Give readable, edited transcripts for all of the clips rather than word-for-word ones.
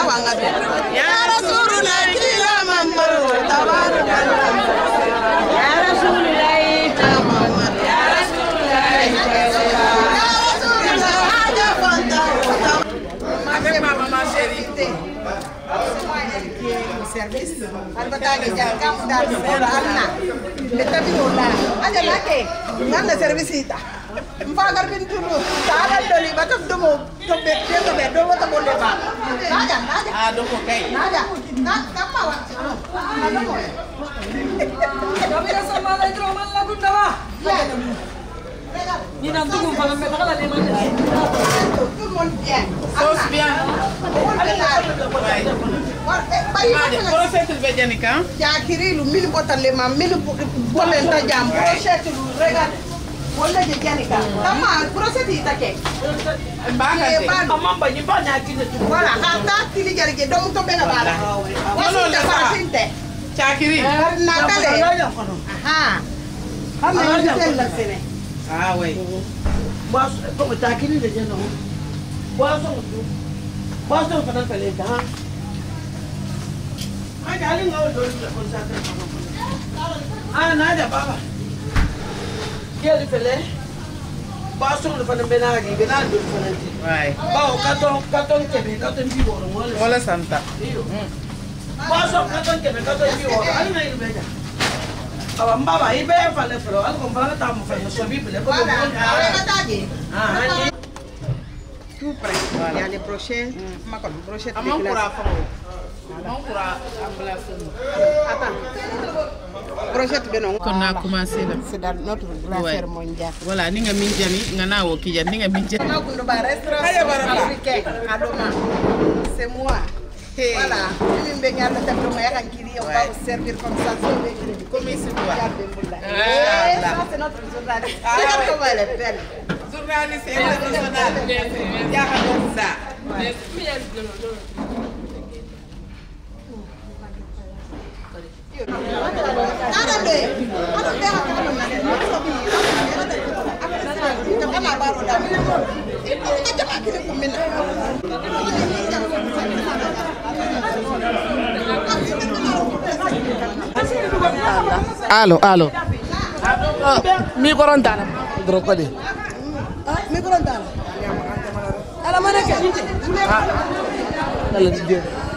Ya Rasulullah kila mambar tabarakallah Ya Rasulullah ya Rasulullah ya Rasulullah haja fanta avec ma maman chérie service albatagi jangam dar sera anna betabi wala aja lake ngana service ita mfagar bin tulu sala doli batam domo to be do wata bolle ba naja domo kay naja kama wa domo Kamera sama la idro man la gunda wa ni nam tugum fa me bakala de man tout le monde bien sos bien Procetul vejanika Jakirilu min botalle ma min bolen ta jam procetul regal wala je janika kama proceti take banga amamba ni bana kine tu wala hata tili jarige dom to bena bala wala da farasinte Jakiri na kale aha hamna ni la sene ah oui bas to Jakiri de jeno bas to fana pele ta Ali ngau dulu konsantrasi. Nada baba. Dia di pele. Basung di pada benagi, benagi di pada nanti. Right. Bau katong kebe, katong bibo orang. Wala santa. Basung katong kebe, katong bibo. Ali ngai beja. Awam baba ibe fale falo. Ali kompara tamu fale. Sobi pele. Wala kata aje. Tout prêt. Il y a les brochettes. Ma comme brochette. Amon pour affaire. Non pour attends. Brochette benon. On a commencé là. C'est dans notre affaire mondiale. Voilà, ninga minjani, ngana wo kija, ninga minjani. Na kundo ba restaurant africain à Doma. C'est moi. Voilà, je vais venir à la table de ma kiri, on va vous servir comme ça, comme il se doit. Ça c'est notre journaliste. Regarde comment elle est belle. Journaliste international. Il y a comme ça. Allo. Mi korontana. Drokodi. Mi korontana. Ala mana ke? Ala di.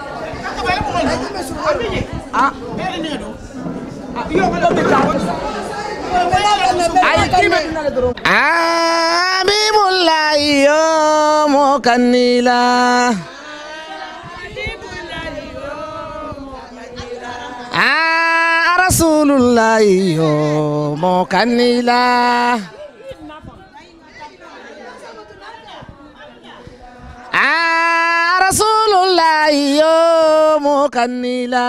Habibullah yo mo kanila Rasulullah yo mo kanila Rasulullah yo mo kanila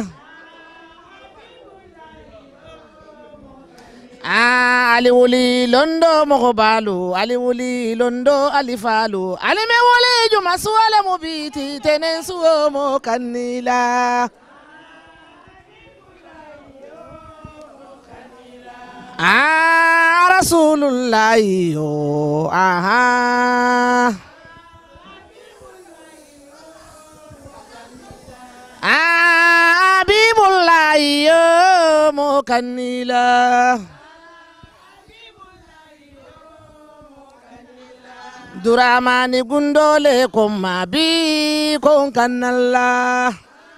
Ali wuli londo mogobalu Ali wuli londo alifalu Ali me wole juma suwale mubiti tenen suwo mo kanila Rasulullah yo aha Habibullah yo mo kanila Duramani gundole koma bi kon kanalla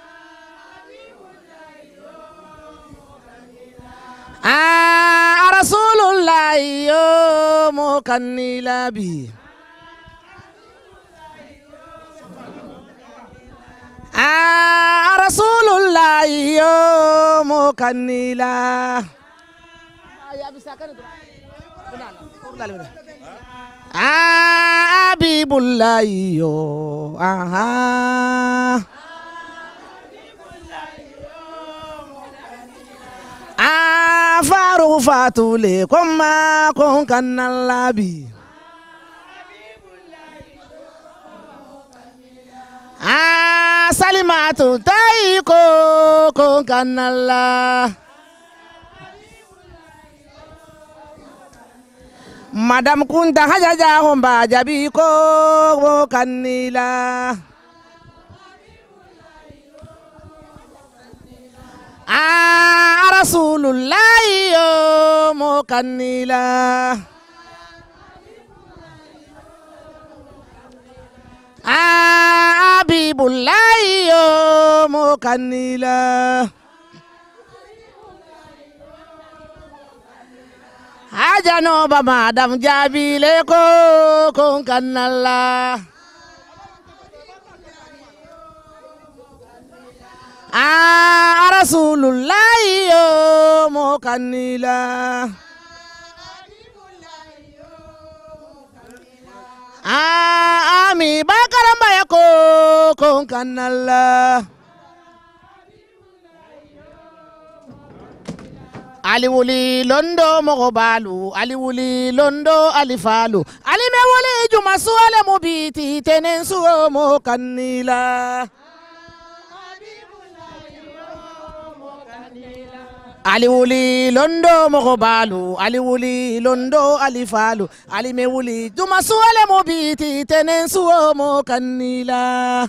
Rasulullah yo mo kanila bi Rasulullah yo mo kanila Habibullah yo aha Faru fatule koma kon kanalabi Salimatu taiko kon kanala Madam Kunta hajaja homba jabi ko kanila Rasulullah yo mo kanila Habibullah yo mo kanila Ajano ba madam jabile ko kon kanala Rasulullah yo mo kanila Ami bakaramba ya ko kon kanala Ali wuli londo mogo balu Ali wuli londo alifalu Ali me wuli juma suale mubiti tenensu mo kanila Ali wuli londo mogo balu Ali wuli londo alifalu Ali me wuli juma suale mubiti tenensu mo kanila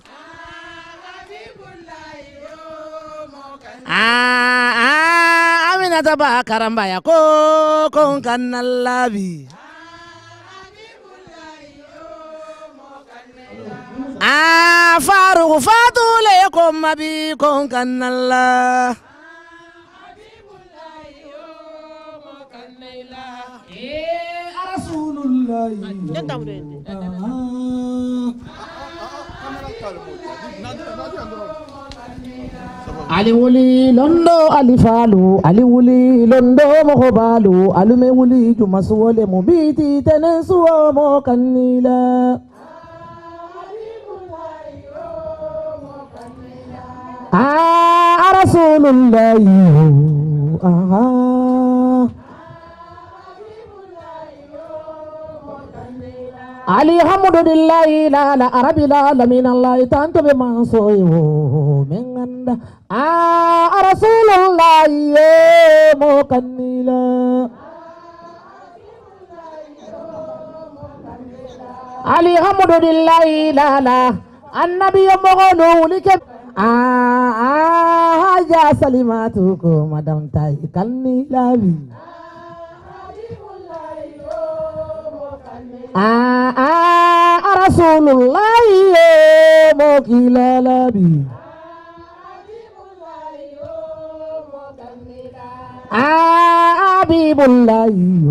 Aminata ba karamba ya ko kon kanalabi Faruq fatule ko mabi kon kanala Rasulullah Ali wuli londo alifalu Ali wuli londo mohobalu Ali me wuli jumasuole mubiti tenensu mo kanila Rasulullah Ali hamdulillahi la la arabi la alamin Allah tanto be mansoyo menganda Rasulullah mo kanila Ali hamdulillahi la la annabi mo gonu like haja salimatu ko madam tay kanila bi Rasulullah mo kilalabi Habibullah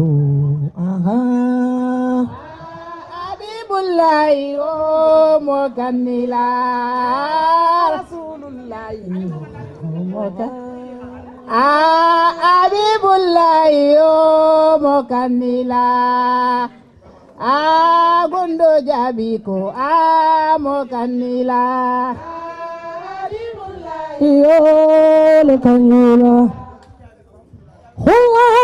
Habibullah mo kanila Rasulullah mo Habibullah mo kanila Gondo jabiko mo kanila yo le kanila huwa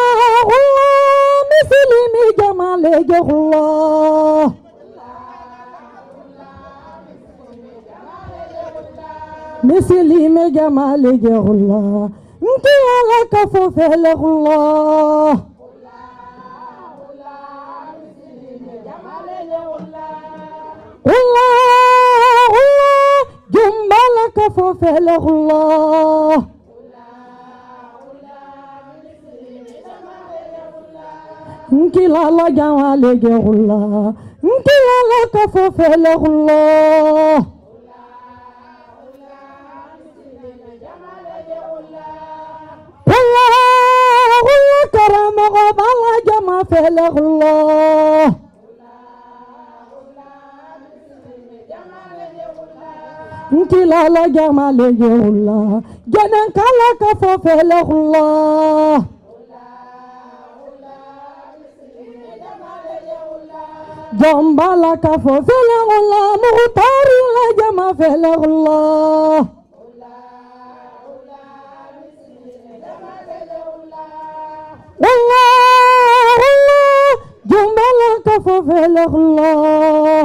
mislimi jamale huwa mislimi jamale huwa nti ala kafo fele huwa Allah jumbala kafo fele Allah nkilala jamale ge Allah nkilala kafo fele Allah Allah karama bala jama fele Allah nkilala jamale Allah janan kala kafo fele Allah jambala kafo fele Allah muhtari la jama fele Allah Allah jambala kafo fele Allah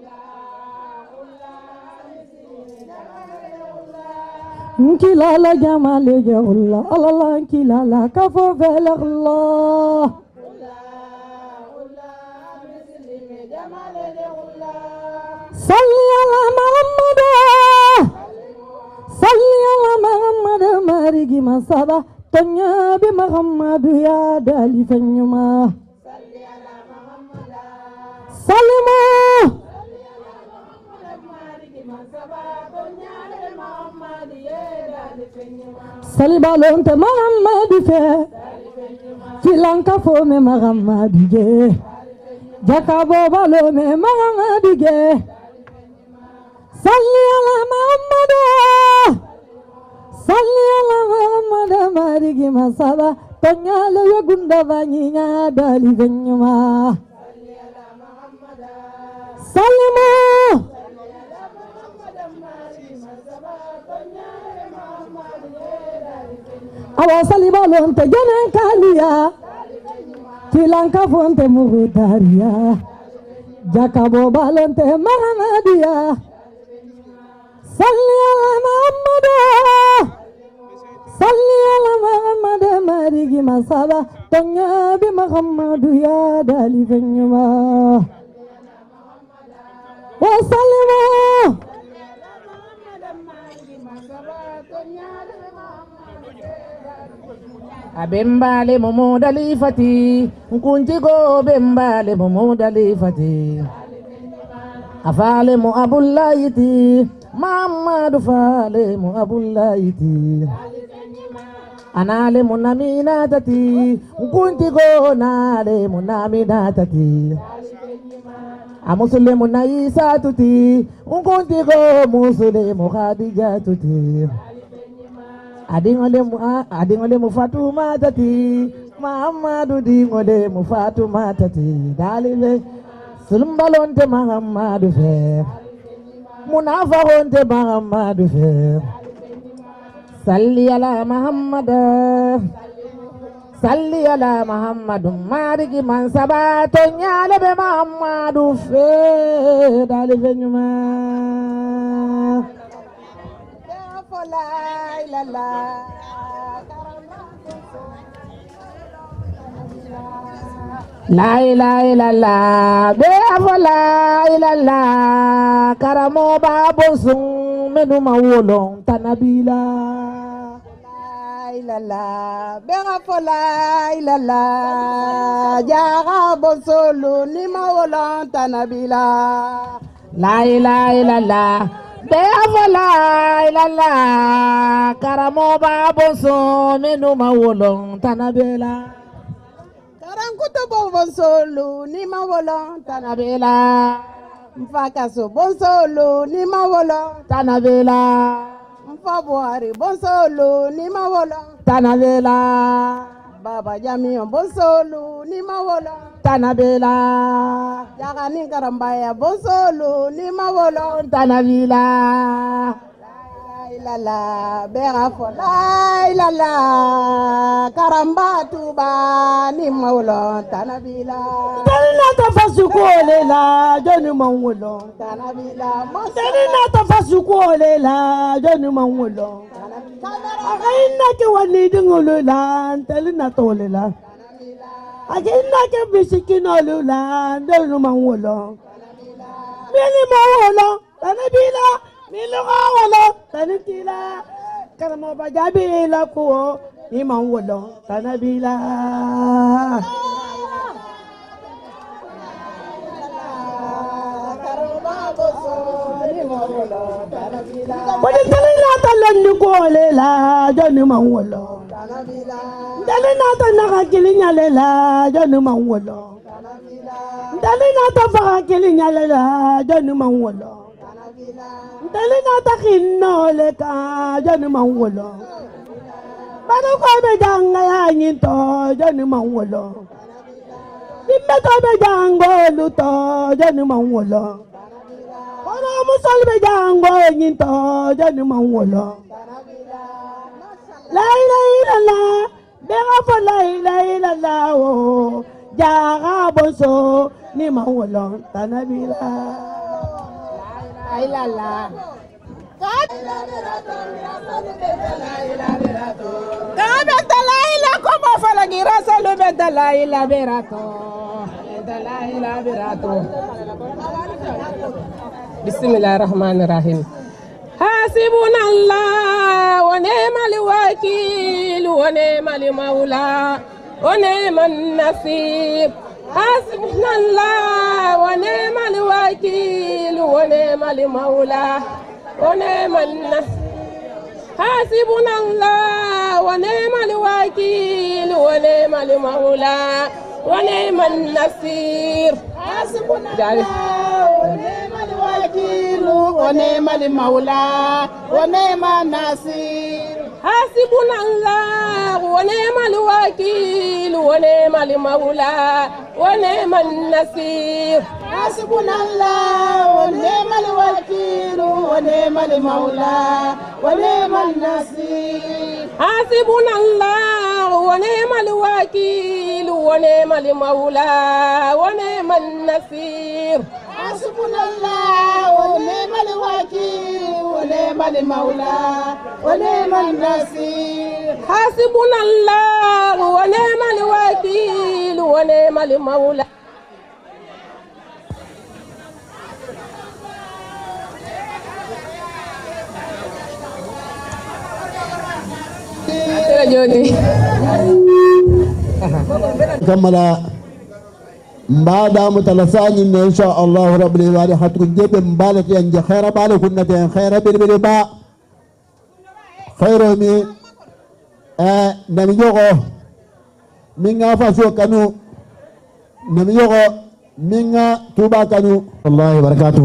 nkilala jamale Allah Allah nkilala kafo fele Allah salli ala Muhammad marigi masaba tonya bi Muhammadu ya dali fenyuma Salimu Salibalonte Muhammadu fe Filanka fo me Muhammadu ge Jakabo balo me Muhammadu ge Salli ala Muhammadu Salli ala Muhammadu marigi masaba tonya le gunda vanyinya dali fenyuma Salimu Awa salibalonte janen kaliya Filanka fonte mugudariya Jakabo balonte Muhammadiya Salli ala Muhammadu Salli ala Muhammadu marigi masaba tonya bi Muhammadu ya dali fenyuma wa sallimu abembale momo dalifati kuntigo bembale momo dalifati afale mu abullaiti Muhammadu fale mu abullaiti anale mu naminatati kuntigo nale mu naminatati amuslimu na Isa tuti unkuntigo muslimu Khadija tuti adingole mu Fatuma tati Muhammadu dingole mu Fatuma tati dalibe sulumbalonte Muhammadu fe munafaqonte Muhammadu fe salli ala Muhammada Salli ala Muhammadu marigi mansaba tonya lebe Muhammadu fe dali fenyuma la ilaha illallah be afola illallah karamo babosum menu mawolon tanabila ilala bera fola ilala jaga bosolu ni mawolan tanabila la ilaha ilala bera fola ilala karamo baboso menu mawolon tanabila karam kuto bosolu ni mawolon tanabila mfakaso bosolu ni mawolon tanabila Fabwari bonsolu ni mawolo tanabela Baba Jamiyo bonsolu ni mawolo tanabela Jagani Karambaya bonsolu ni mawolo tanabila la la bera fola la la Karamba tuba ni mawolo tanabila Talina tafasukole la jonu mawolo tanabila Talina tafasukole la jonu mawolo Akaina ke wani dingolo la talina tole la Akaina ke bisikino la jonu mawolo Mili mawolo tanabila Milo wala tanitila karamo bajabi la ko imam wala tanabila Wadi talina talan ko lela janu man wala tanabila dalina tanaka kilinya lela janu man wala dalina tafaka kilinya lela janu man wala Dalina takinno leka janu mawolo Bado ko be janga ya nyinto janu mawolo Dimbe to be jango luto janu mawolo Kono musol be jango nyinto janu mawolo La ilaha illallah be ngafo la ilaha illallah o jaga boso ni mawolo tanabila La la Kabeta la ila como fala gira solo beta la ila berato la ila berato Bismillahirrahmanirrahim Ha حسبنا الله ونعم الوكيل ونعم المولى ونعم النصير حسبنا الله ونعم الوكيل ونعم المولى ونعم النصير حسبنا الله ونعم الوكيل ونعم المولى ونعم النصير حسبنا الله ونعم الوكيل ونعم المولى ونعم النصير حسبنا الله ونعم الوكيل ونعم المولى ونعم النصير حسبنا الله ونعم الوكيل ونعم المولى ونعم النصير حسبنا الله ونعم الوكيل ونعم المولى ونعم النصير حسبنا الله ونعم الوكيل ونعم المولى ونعم النصير حسبنا الله ونعم الوكيل ونعم المولى كملا مبادا متلساني ان شاء الله رب العالمين حتكون جيب مبالة ينجي خير بالي كنتين خير بالبا خير مي نميوغو مينغا فاسو كانو نميوغو مينغا توبا كانو الله وبركاته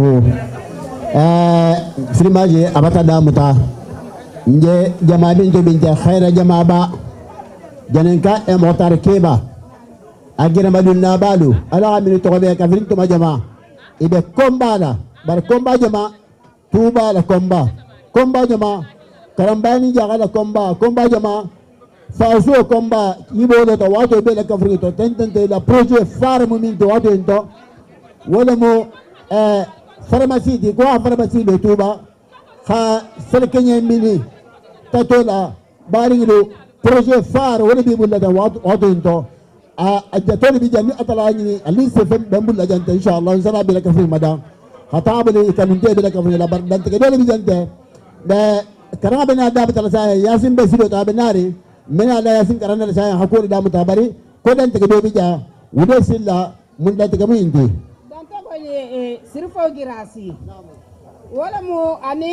فريماجي أبتا دامتا nje jama bintu binta khaira jama ba janenka e motar keba agira madunna balu ala min to be kafirin to jama ibe komba la bar komba jama tuba la komba jama karambani jagala komba jama fauso komba yibo to wato be la kafirin to tentente la projet far mumin to wato into wala mo pharmacie di ko pharmacie le tuba kha selkenye mini tatola baringilu projet phare wala bi bulla da wado into a jatoli bi jami atalani ali se fem bambulla jante inshallah insana bi la kafir madam khatabali kanun de bi la kafir la bar dan te dole bi jante da karama bena da batala sa yasin be sido ta benari mena la yasin karana la sa hakuri da mutabari ko dan te do bi ja wude silla mun da te gamu indi dan to ko sirfo girasi wala mo ani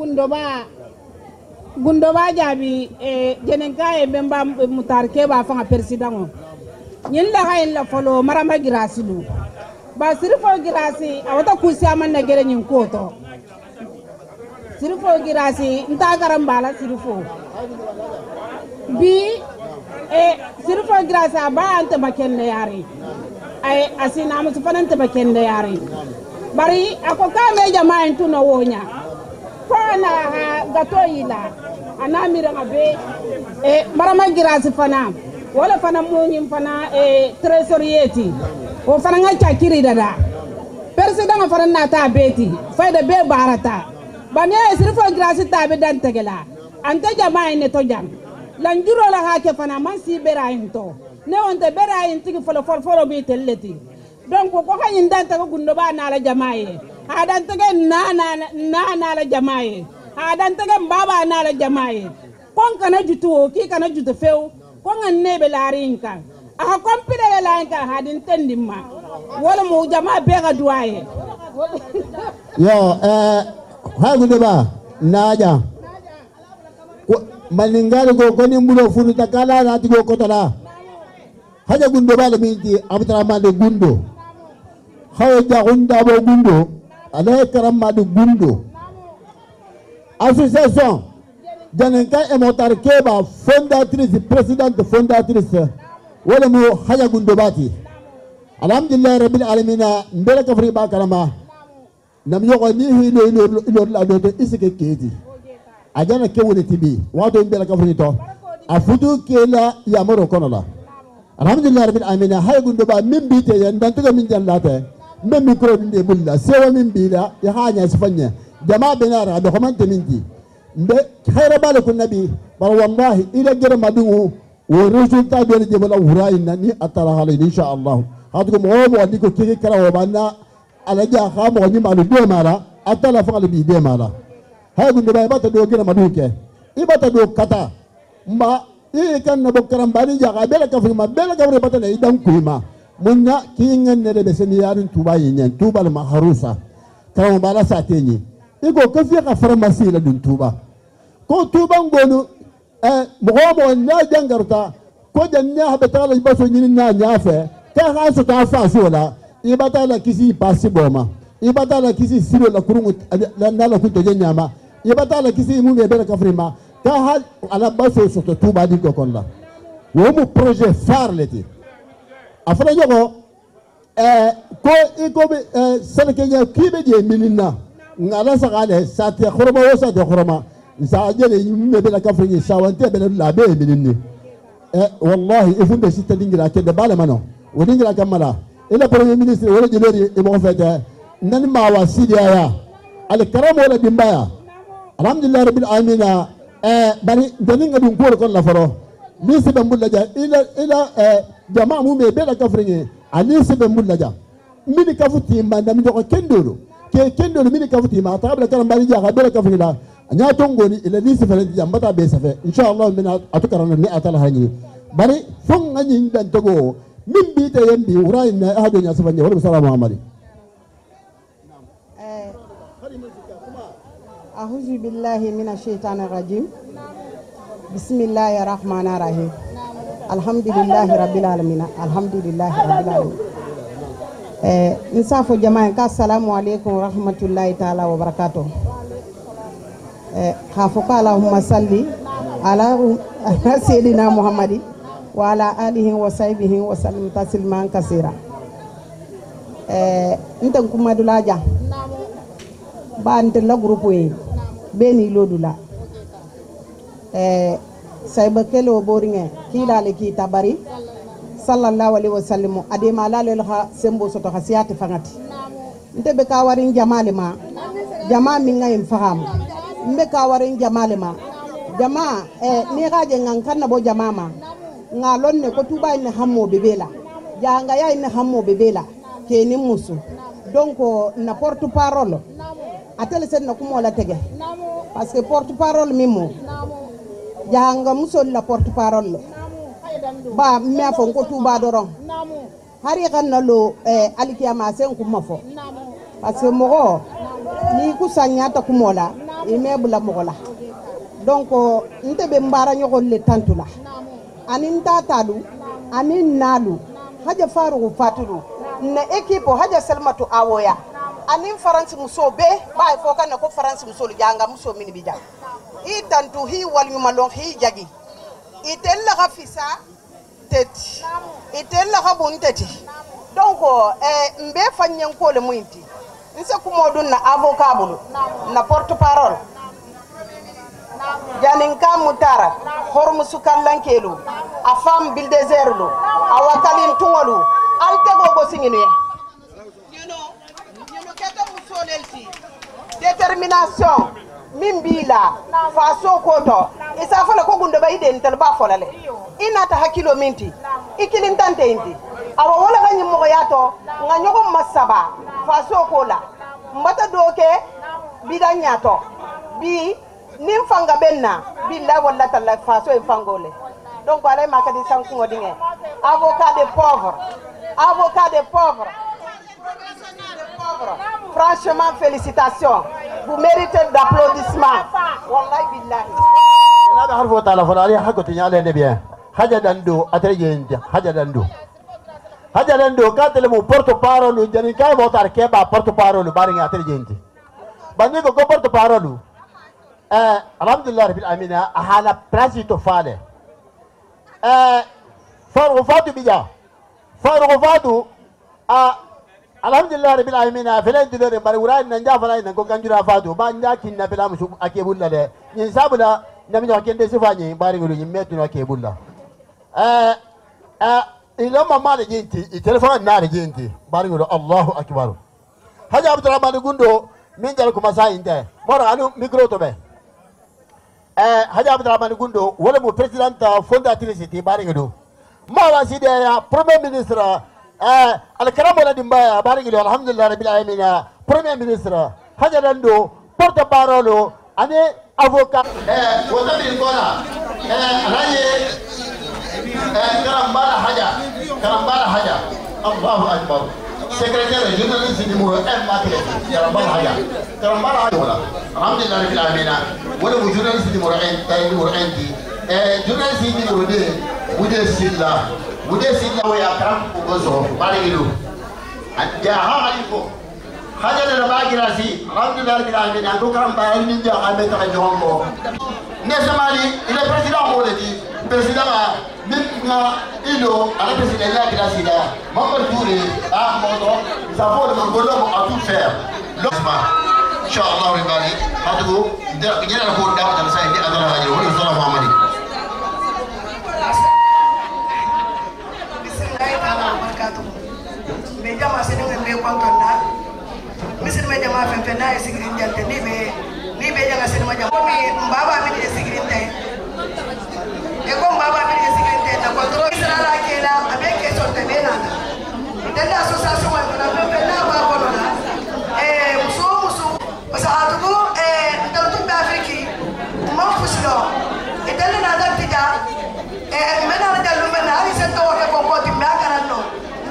gundoba jabi jenenka e bemba mutarke ba fanga president o nyin la hayin la folo marama girasi lu ba sirfo girasi awata kusi amanna gere nyin koto sirfo girasi nta garambala sirfo bi sirfo girasi aba ante makende yari ay asina musu fanante makende yari bari ako kame jamaa ntu na wonya fana gato yila anamira ngabe marama girasi fana wala fana munyi fana trésorier o fana nga chakiri dada president fana nata beti fayda be barata bane sirfo girasi tabe dan tegela ante jamaa ne to jam lanjuro la hake fana man si berainto ne onte berain tigi folo bi telleti donc ko hayin dan tago gundo ba na la jamaaye hadan tage na la jamaaye hadan tage baba na la jamaaye kon kana jutu ki kana jutu few kon nne be larinka aha kompire le larinka hadin tendimma wala mo jamaa be ga duaye yo ha gundo ba naja maningal go koni mbulo funu takala na tigo kotala haja gundo ba le minti abdurrahman de gundo hawa jagunda bo gundo ala karamma de gundo association janenka e motar keba fondatrice présidente fondatrice wala mo haja gundo bati alhamdulillah rabbil alamin mbele kafri ba karama nam yogo ni hino ino la do isike keti ajana kewone tibi wato mbele kafri to afudu kela yamoro konola alhamdulillah rabbil alamin hay gundo ba min bite yan dan to min jallate min micro de bulla sewa min bila ya hanya sifanya jama benara do xamante minti mbe khayra balakun nabi bar wallahi ila jara madu wo resultat do je bala wuraina ni atala hal insha Allah hadu mo mo andi ko kike kala o banna ala ja khamo ni malu do mala atala fa bi de mala hay gunde bay bata do gina maduke ibata do kata mba i kan na bokaram bari jaga bela kafri ma bela kafri bata ne idan kuima munna kingan ne be sen yarun tuba yin tuba ma harusa karam bala satenyi igo kafi ka farmasi la dun tuba ko tuba ngonu mo na jangarta ko janna habata la baso nyin na nyafe ka ha so ta fa so la ibata la kisi pasi boma ibata la kisi silo la kurungu la la kunto nyama ibata la kisi mu be bela kafri ma ka ha ala baso so to tuba di ko kon la wo mu projet phare leti afra jogo ko iko be sel kenya kibe je minina ngala sagale sate khurma wo sate khurma sa jele mu be la kafri sa wante be la be minini wallahi ifun be sita dingira ke de bala mano o dingira kamala ila premier ministre wala jeleri e mo fete nan ma wasidiya ya al karam wala dimbaya alhamdulillah rabbil alamin bari daninga dum ko kon la faro ni se be mulla ja ila jama mu me be la kafri ali se be mulla ja mini kafuti ma ndam joko kendolo ke kendolo mini kafuti ma tabla karam bari ja be la kafri la nya tongoni ila ni se fere jambata be safe inshallah min atukarana ni atala hani bari fon ngani dan togo min bi te yambi urai na ahadu nya safanya wa sallallahu alaihi أعوذ بالله من الشيطان الرجيم بسم الله الرحمن الرحيم الحمد لله رب العالمين الحمد لله رب العالمين نصافو جماعة السلام عليكم ورحمة الله تعالى وبركاته خافوك اللهم صل على سيدنا محمد وعلى آله وصحبه وسلم تسليما كثيرا نتن كما دولاجا بانت لا غروبوي beni lodula sayba kelo boringe kilale ki tabari sallallahu alaihi wasallam ade malale ha sembo soto hasiyati fangati ntebe ka warin jamale ma jama min ngay faham mbe ka warin jamale ma jama ni gaje ngan kanna bo jama ma ngalon ne ko tuba ne hammo bebela janga ya ne hammo bebela ke ni musu donc na porte parole atele sen na kumo la tege parce que porte parole mimo janga musol la porte parole ba me fo ko tuba doron hari kan na lo alikiyama sen kuma fo parce que mogo ni ku sanyata kumo la imebula mogo la donc ntebe mbara nyogol le tantula anin tatalu anin nalu haja faru faturu na equipe haja salmatu awoya anin faransi muso be bay fo kan ko faransi muso janga muso min bi jang i tantu hi wal nyumalon hi jagi itella khafisa teti itella khabun teti donc mbe fanyen ko le muinti nse ko modun na avocat bulu na porte parole janin kam mutara hormu sukan lankelu afam bil desert lo awakalim tungolu altego go singine détermination mimbila faso koto isa fala ko gundo bay den tel ba folale inata hakilo minti ikilin tante inti awa wala ganyi mo yato nga nyoko masaba faso kola mbata doke bidanya to bi nim fanga benna billa wala talla faso e fangole donc wala makadi sanku ngodinge avocat des pauvres franchement félicitations vous méritez d'applaudissements wallahi billahi هذا حرف وتعالى فلالي حقه تنيال النبي حاجه دندو اتريجنت حاجه دندو كاتل مو بورتو بارولو جاني كاي موتار كيبا بورتو بارولو بارين اتريجنت باني كو بورتو بارولو الحمد لله رب العالمين احالا برازيتو فاله فرغفاتو بيجا فرغفاتو alhamdulillah rabbil alamin felen dilore bari wurai nanja fala nan ko ganjura fatu ba nya kinna bela musu akebulla de yin sabula nami no kende sifanye bari ngulu yin metu no akebulla ilo mama de jinti I telephone na de jinti bari ngulu Allahu akbar haja abdurrahman gundo min jal ko masa inte moro anu micro to be haja abdurrahman gundo wala mo president fondatrice ti bari ngulu ma waside ya premier ministre الكلام ولا دمبا بارك الله الحمد لله رب العالمين premier ministre حاجه دندو porte parole ane avocat wata bin kona raye karambala haja Allahu akbar secrétaire journaliste numéro 1 Makile karambala haja wala alhamdulillah rabbil alamin wala journaliste numéro 1 tay numéro 1 di journaliste numéro 2 Wudé Silla ya karam ko gozo barigilu ja ha haliko haja de bagirasi alhamdulillah rabbil alamin ko karam bayal min ja amé ta jongo ne samali il est président moledi président minna ilo ala président la grâce là Mamadou Touré a modo ça vaut le golo à tout faire l'osma inshallah ribali hadu dina ko daw tan say di adara haji wala sala Muhammadi be jama se dengan be kontonna misir me jama fen fen na sigrin jante ni be janga se ma jama mi baba mi de sigrin tay e ko baba mi de sigrin tay na control isra la kela abe ke sorte be na dalla association wa na fen na ba ko na musu wasahatu ndaltu be afriki ma fuslo e dalla na da tija mena na dalu mena ali se to ke ko ti ma kana no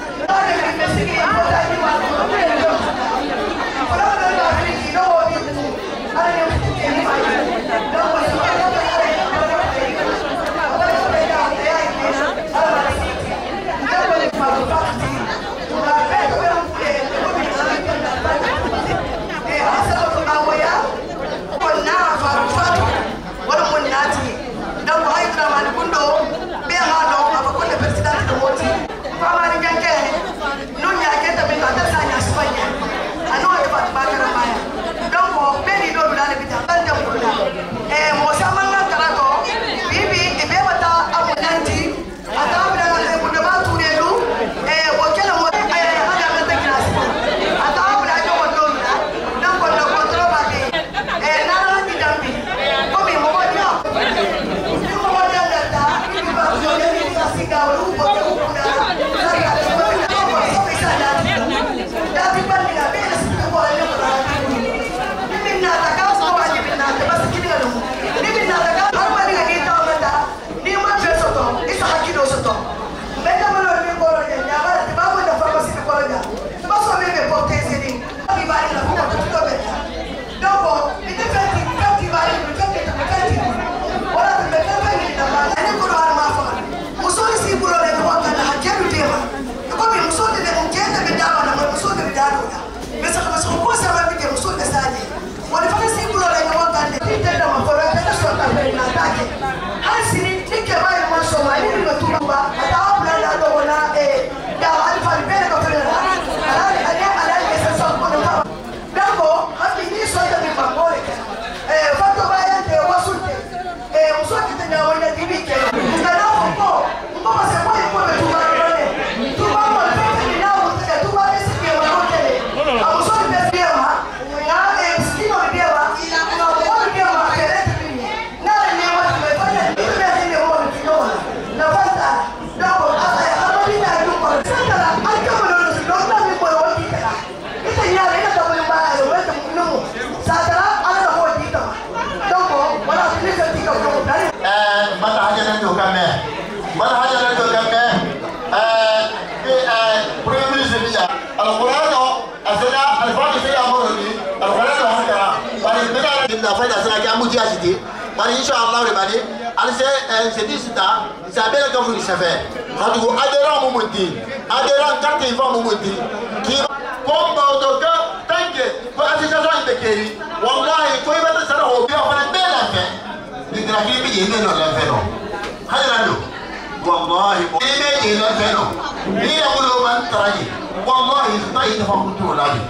inshallah rebali alse c'est dit ça Isabelle quand vous le savez hadu adhérent mumundi adhérent carte il va mumundi qui comme donc tant que pour association indekeri wallahi ko ibata sara ho bi afana bela fe ni graki bi yene no la fe no halalo wallahi ni yene la fe no ni yaqulu man taraji wallahi tayyib fa kuntu labi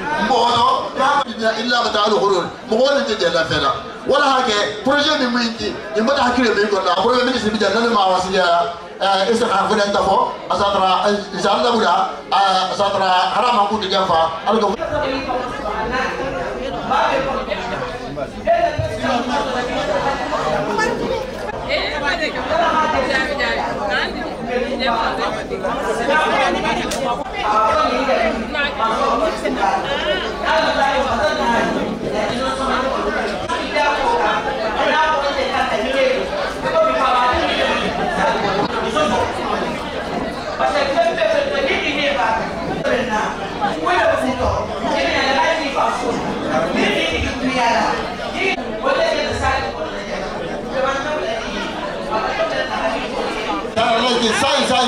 modo ya illa ta'alu khurul modo de la fe la wala hake projet ni mwingi imada hakile mingo na projet ni sibi jana ma wasiya isa afuna ntafo asatra inshallah buda asatra harama ku digafa algo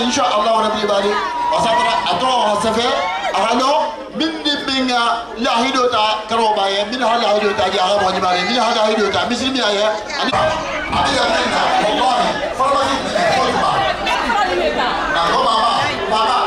إن شاء الله ربي بالي وسافر أتوه سفر أهلو من دبنا لا هيدوتا كروباية من هلا هيدوتا جاها مجمعين من هلا هيدوتا مسلمي أيه أبي أبينا والله فرماني فرما نعم ماما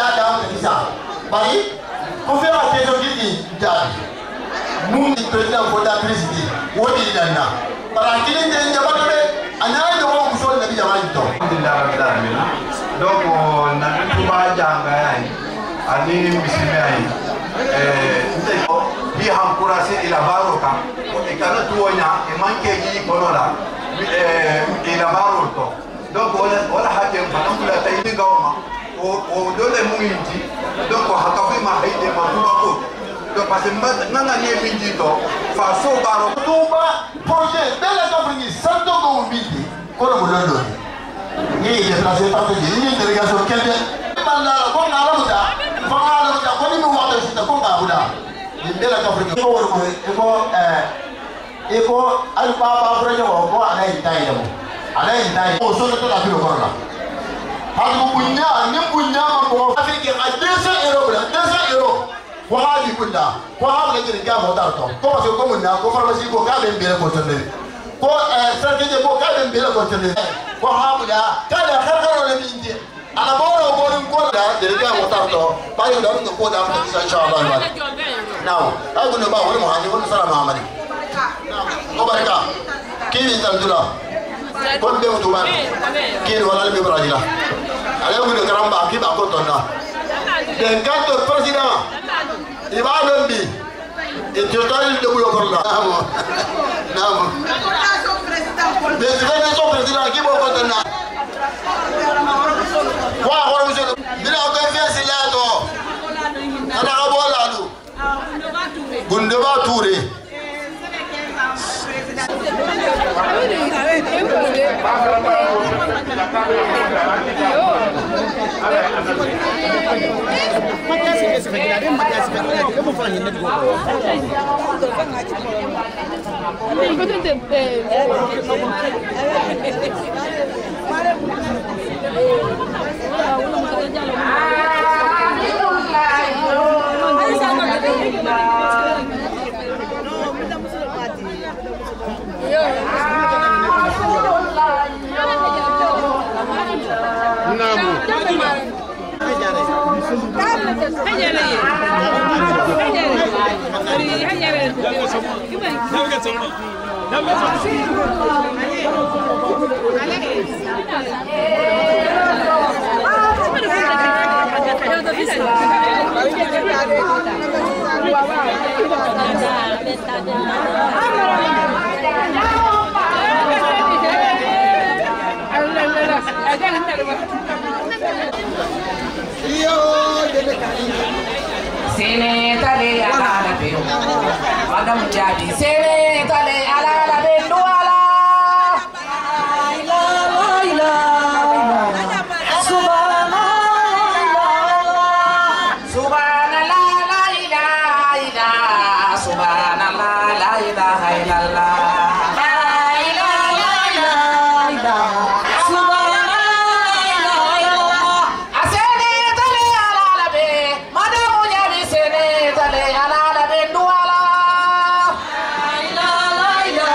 da kisa bari ko fe ma tejo gidi da mun di president ko da president wodi danna bara kilin de jabata be anay do ko so nabi jama'i to alhamdulillah rabbil alamin donc na tuba janga ay ani bismillah bi encourager ila baroka e kana tuonya e manke gi konola ila baroto donc wala hatem fanamula tayni gawma o dole muinti donc hakafi ma haide ma tuba ko donc parce que nanga ni minji to fa so baro tuba projet bela ko fini santo ko mbiti ko no londo ni je tracer parti ni délégation kende balla ko na la muta fa ala muta ko ni mo wato sita ko ba buda ni bela ko fini ko wor ko eko al baba frojo ko ala intai demo ala intai o so to la filo ko la hadu bunya ni bunya ma ko afiki a 200 euro bla 200 euro ko hadi kunda ko ha la jiri ga mo dar to ko so ko munna ko pharmacie ko ka ben bele ko tonne ko strategie ko ka ben bele ko tonne ko ha buda kada kharkharo le bindi ala boro borin ko da de ga mo dar to ba yo da ko da fa insha Allah now ay ko no ba woni mo hani woni sala Muhammad ko barka kini tandula ko be mo tuba kini wala le Brazil ala ko no karamba ki ba ko tonna den kanto president ibadon bi e total de bulo korla namo de president ki bo ko tonna wa horo monsieur bila ko fiasi la to ana ko boladu gunde ba touré Sene tale ala la be, madam jadi. Sene tale ala la be duala. La la la la. Subhanallah la ilaha illallah. Subhanallah la ilaha illallah. La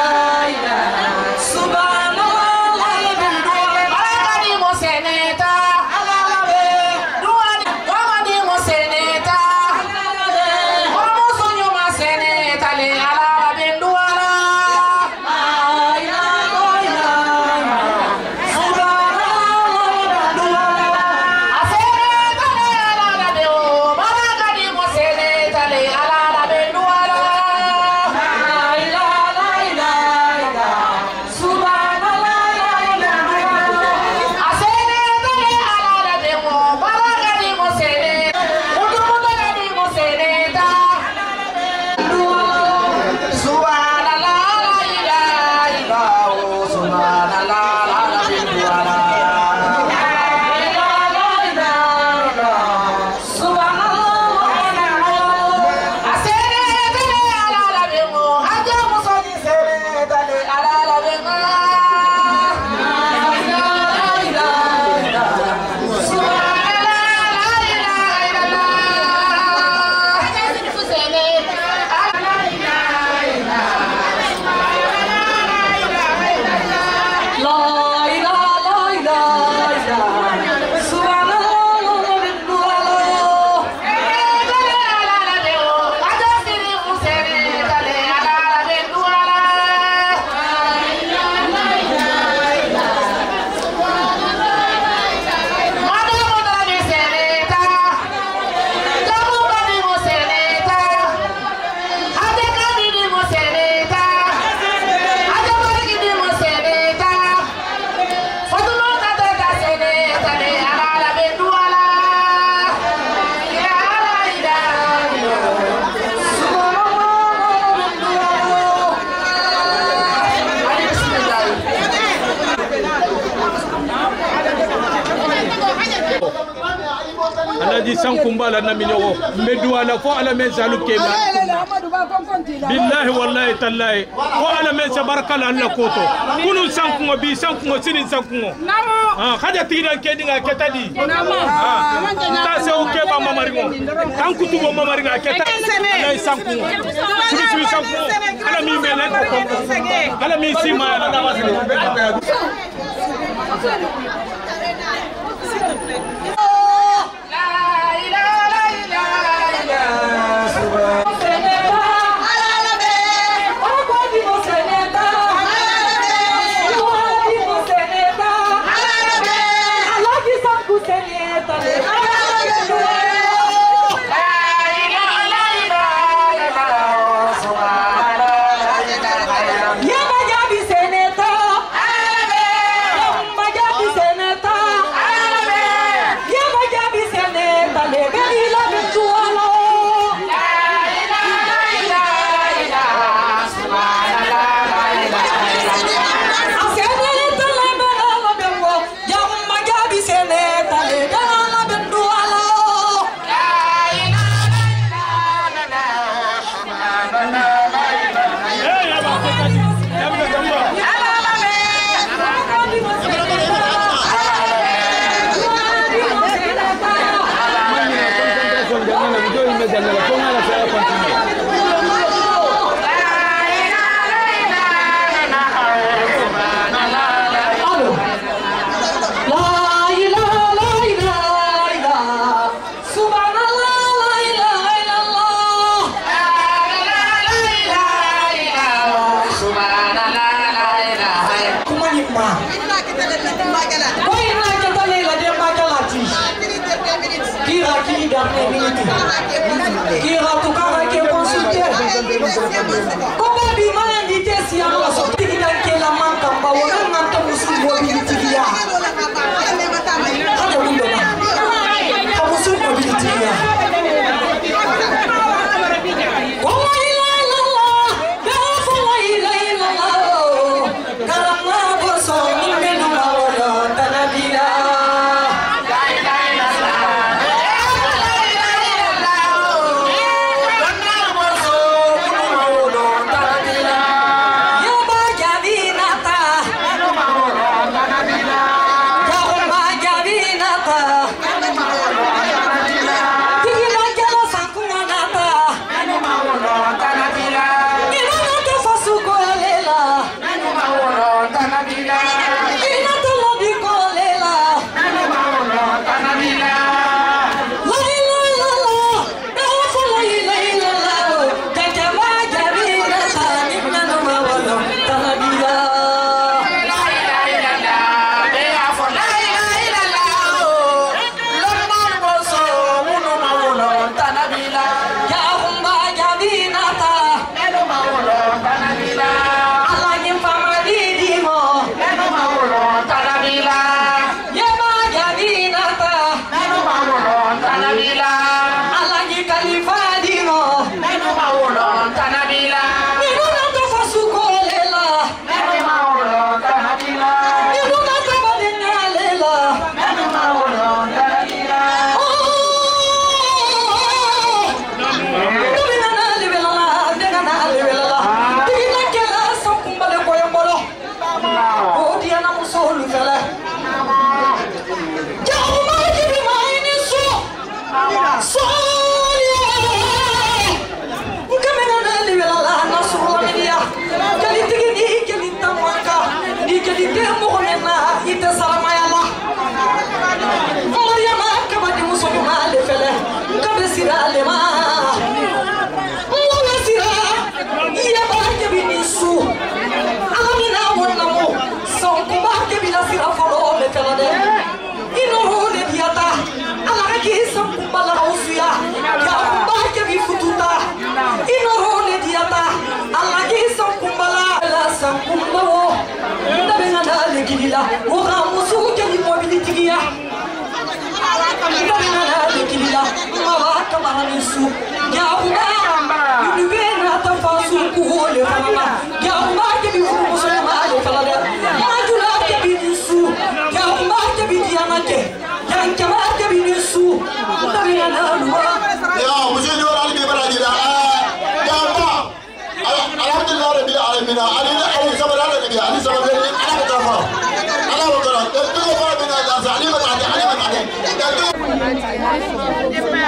alaji sankumbala na minyogo meduala fo ala men salu kema billahi wallahi tallahi ko ala men sabarkala alla koto kunu sankungo bi sankungo sini sankungo khaja tiran kedinga ketadi ta se o keba mamaringo kan kutubo mamaringa ketadi ala sankungo sini sankungo ala mi melen ko ala mi sima ala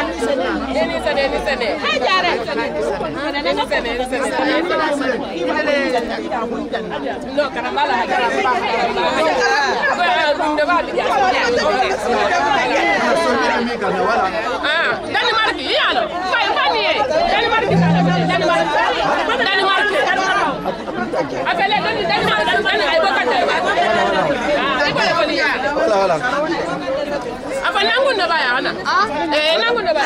apa nangun na ba yana nangun na ba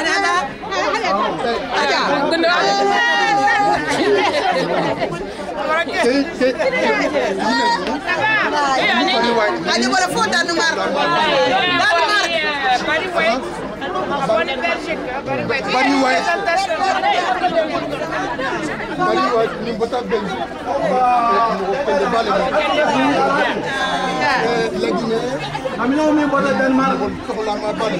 Ani wala fo danu mar. Bari way. Abone Belgique, bari way. Bari way. Bari way ni bota Belgique. La Guinée. Amina mi bota Denmark. Soxla ma bari.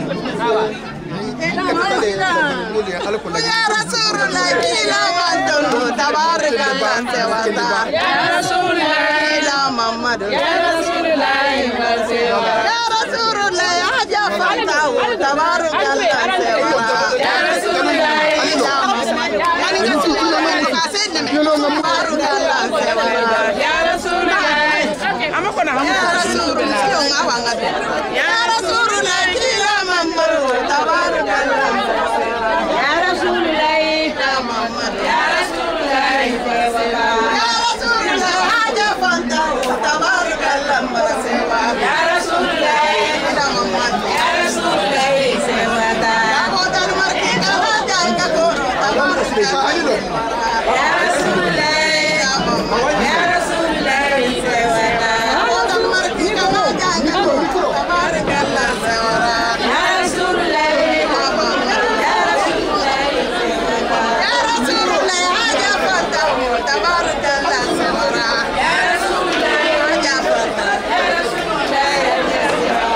Ya Rasulullah ila mantum tabarakallah sewata. Ya Rasulullah ila Muhammad. Ya Rasulullah ya Rasulullah haja fatau tabarakallah sewata. Ya Rasulullah ila Muhammad. Ani Rasulullah kasen me. Tabarakallah sewata. Ya Rasulullah. Amakona ya Rasulullah. Ya Rasulullah ila Muhammad. Tabarakallah. Ya Rasulullah ya Muhammad. Ya Rasulullah ya Rasulullah haja fatau tabarakallah sewa. Ya Rasulullah ya Muhammad. Ya Rasulullah sewata. Abodan markita haja ka koro tabarakallah. Ya Rasulullah ya Muhammad. Ya Rasulullah sewata. Abodan markita haja ka koro tabarakallah sewa. Ya Rasulullah ya Muhammad. Ya Rasulullah sewata. Ya Rasulullah haja fatau tabarakallah sewa. Ya Rasulullah haja fatau. Ya Rasulullah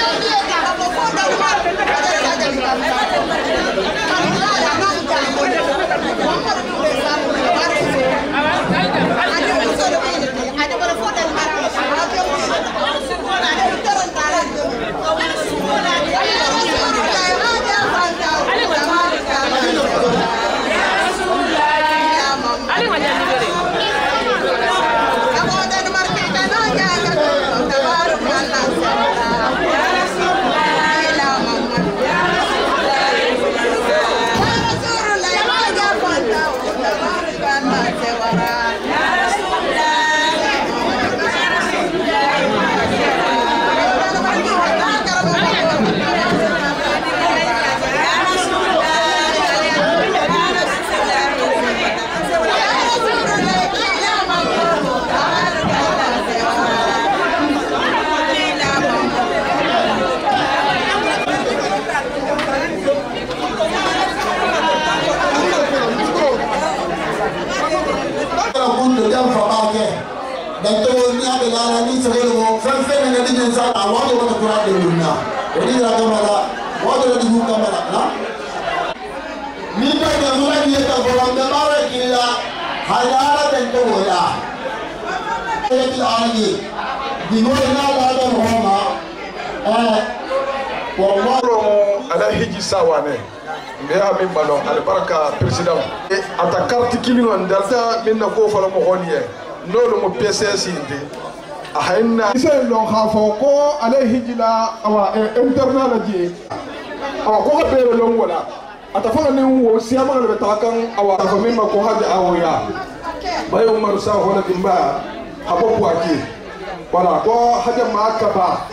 Alahiji sawane mbeya min balon albarka president ata carte kilingon dalta min na ko fala mo honiye nolu mo PCS inde ahayna ise lon khafo ko alahiji la awa internal ji awa ko bere lon wala ata fala ni wo siyama le takan awa ko min ma ko hade awoya bayo marusa hola dimba hapo aki wala ko hade ma akaba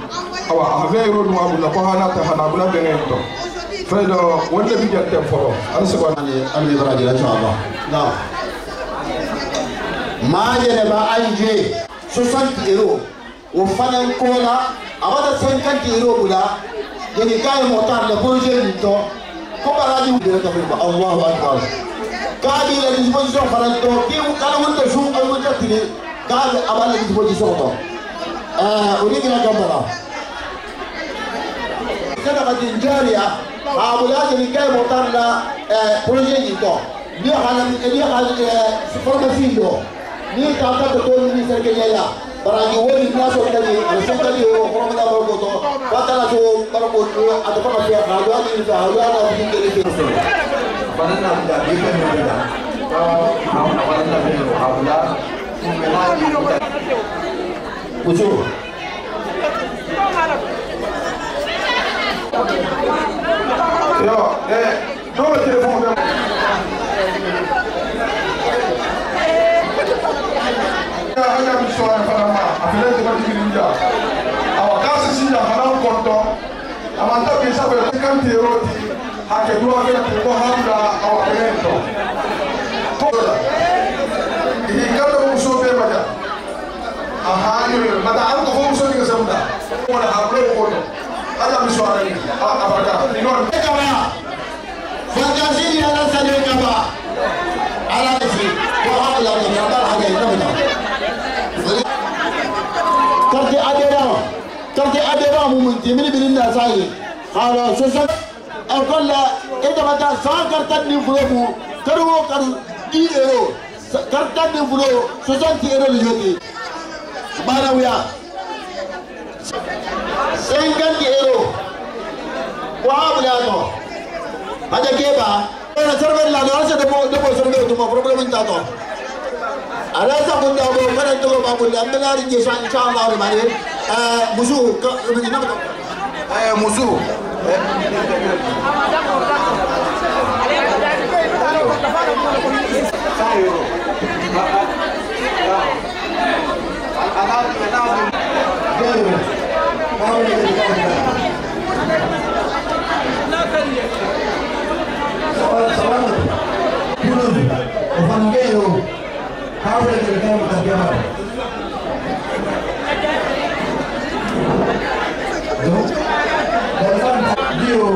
awa avero no abula ko hana ta hana bula benento fedo wonde bi jette foro ala subhanahu albi baraji inshallah na ma jene ba anje 60 euro o fanan kola awada 50 euro bula yani kay motar le projet ni to ko baraji de ta ba Allahu akbar kadi la disposition fanan to ki kala wonde su ay wonde tini kadi abala disposition to o ni na gambara kada kadin jariya abulaje ni kay motar la projet ni to ni hala forme findo ni ta to ni sergeyela baraji woni naso tani ala sentali o ko ma da ko to fatala to barko ata ko fiya ha do ni fa ha na ko ngeli fi banana da bi ko ni da ha wala be ha wala uju yo dole telefon da hanya misora fana afele de batinja awa kasi sinja fana konto amanta bisa be kanti roti hake duwa be ko hamda awa belento tola ini kada mo so be baja aha ni mata an ko mo so ni samda wala hablo ko to hanya misora ni abada non kama fantasi ala sale kama ala si ko habla ni naba haja ina كرتي أديرا ممتي من بيننا ساي خلاص سوسن أقول لا إذا ما كان سان كرتني فلو كرو كرو إيرو كرتني فلو سوسن تيرو لجوتي بارا ويا سينكن تيرو واه بلانو هذا كيبا أنا سرور لا أنا دبو سرور توما problem تاتو ala sa ko ndabo kana to ba ko ndana ri je san cha ma ri mare musu ka ni na musu How did you become a giver? You,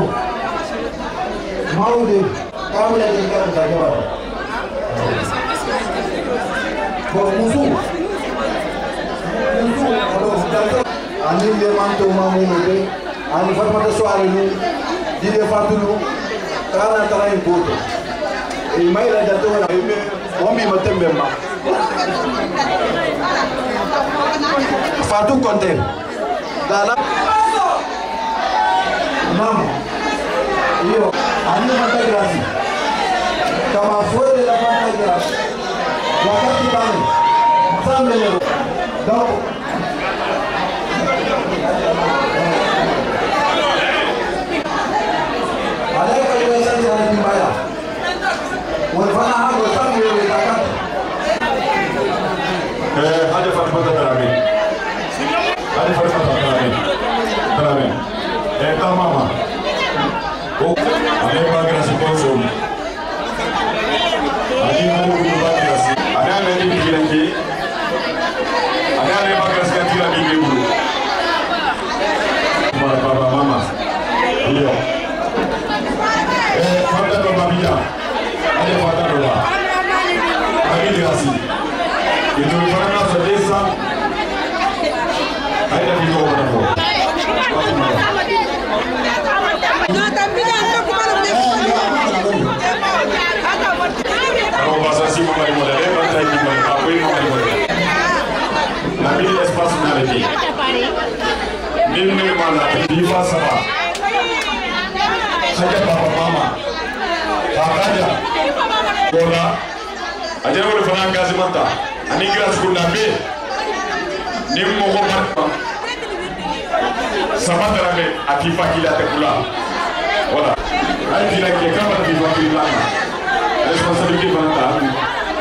Maudi, how did you become a giver? For Musu, I need the man to Mamu, and for the Swallow, did a Fatulu, Karana in Puto. He made a daughter, Mommy Matembema. Fatou Conte. Dala. Mama. Yo, ani mata grasi. Kama fuere la mata grasi. Wakati bani. Sambe leo. Dao. Aleka ile sasa ni mbaya. Wanafanya hapo sambe leo itakata. هذا فرق ترابي هذا فرق ترابي تماما أنا باكر سكوزوم أنا باكر سك أنا نجيب كيلانجي أنا باكر سكتيلا بيجيبو بابا ماما إياه فرق ترابي هذا فرق ترابي أنا جالسي itu karena sedesa ada di bawah itu. Kalau bahasa si mulai modal, bahasa ini mulai apa ini mulai modal. Nabi espas nanti. Mimi mana di bahasa apa? Saja bapa mama, bapa aja. Bola, aja boleh faham kasih mata. Ani gras kundabe ni moko marpa sama tarabe atifa kila tekula wala ai kila ke kama di wakil lama responsabilité banta ami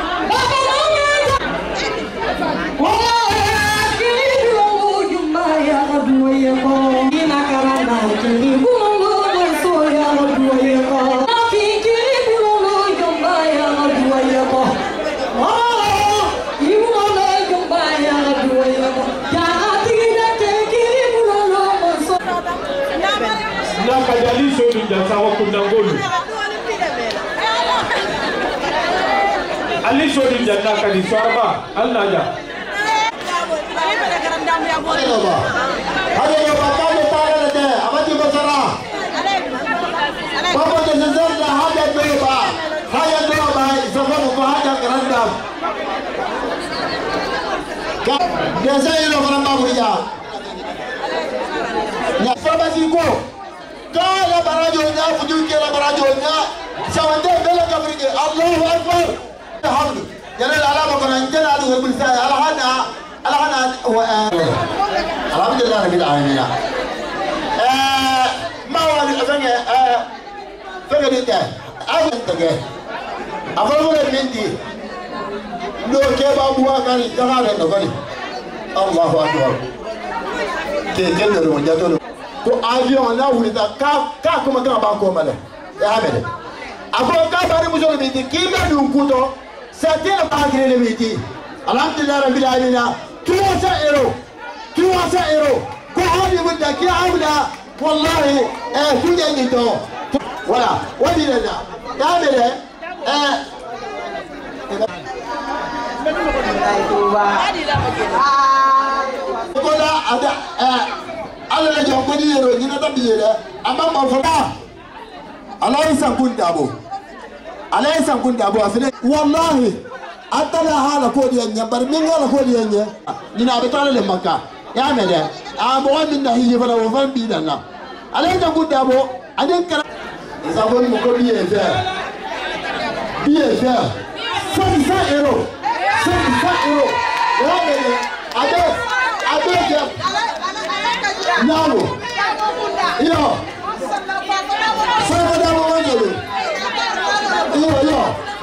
kajali solu jasa wa kundangolu ali solu janna kadi sarba Allah ja hadi yo bakale tare de abati basara babo de zazza hada beba haya beba zafamu ko hada karanda ka Desa ilo fana ma buja. Ya pharmacie ko. Kala barajo nya fuju ke la barajo nya. Sawande bela kafrige Allahu akbar. Alhamdu. Yana ala ba kana jana adu bil sa alhana alhamdulillah rabbil alamin. Ma wali afanya fanga dite. Awu tage. Afalu le minti. No ke ba buwa kan jagare no gani. Allahu akbar. Ke kende ro njato ko avion na wulita ka kuma kan ba ko male. Ya hamede. Afo ka ba ni muso minti kimba dun kuto. Satira ba gire minti. Alhamdulillah rabbil alamin. 300 euros. 300 euros. Ko hadi budda ki abda wallahi kuje ni to. Voilà, wadi la. Ya hamede. Kola ada ala la jom kodi yero ni na tabiyere amma ma fada ala isan kun dabo afine wallahi atala hala kodi yanya bar min hala kodi yanya ni na betala le makka ya mede abo min na hiye fara wo fan bi dana ala isan kun dabo aden kala sabon mo ko biye fer 500 euros 500 euros ya mede ade Nawo. Yo. Sama dah mau je. Yo.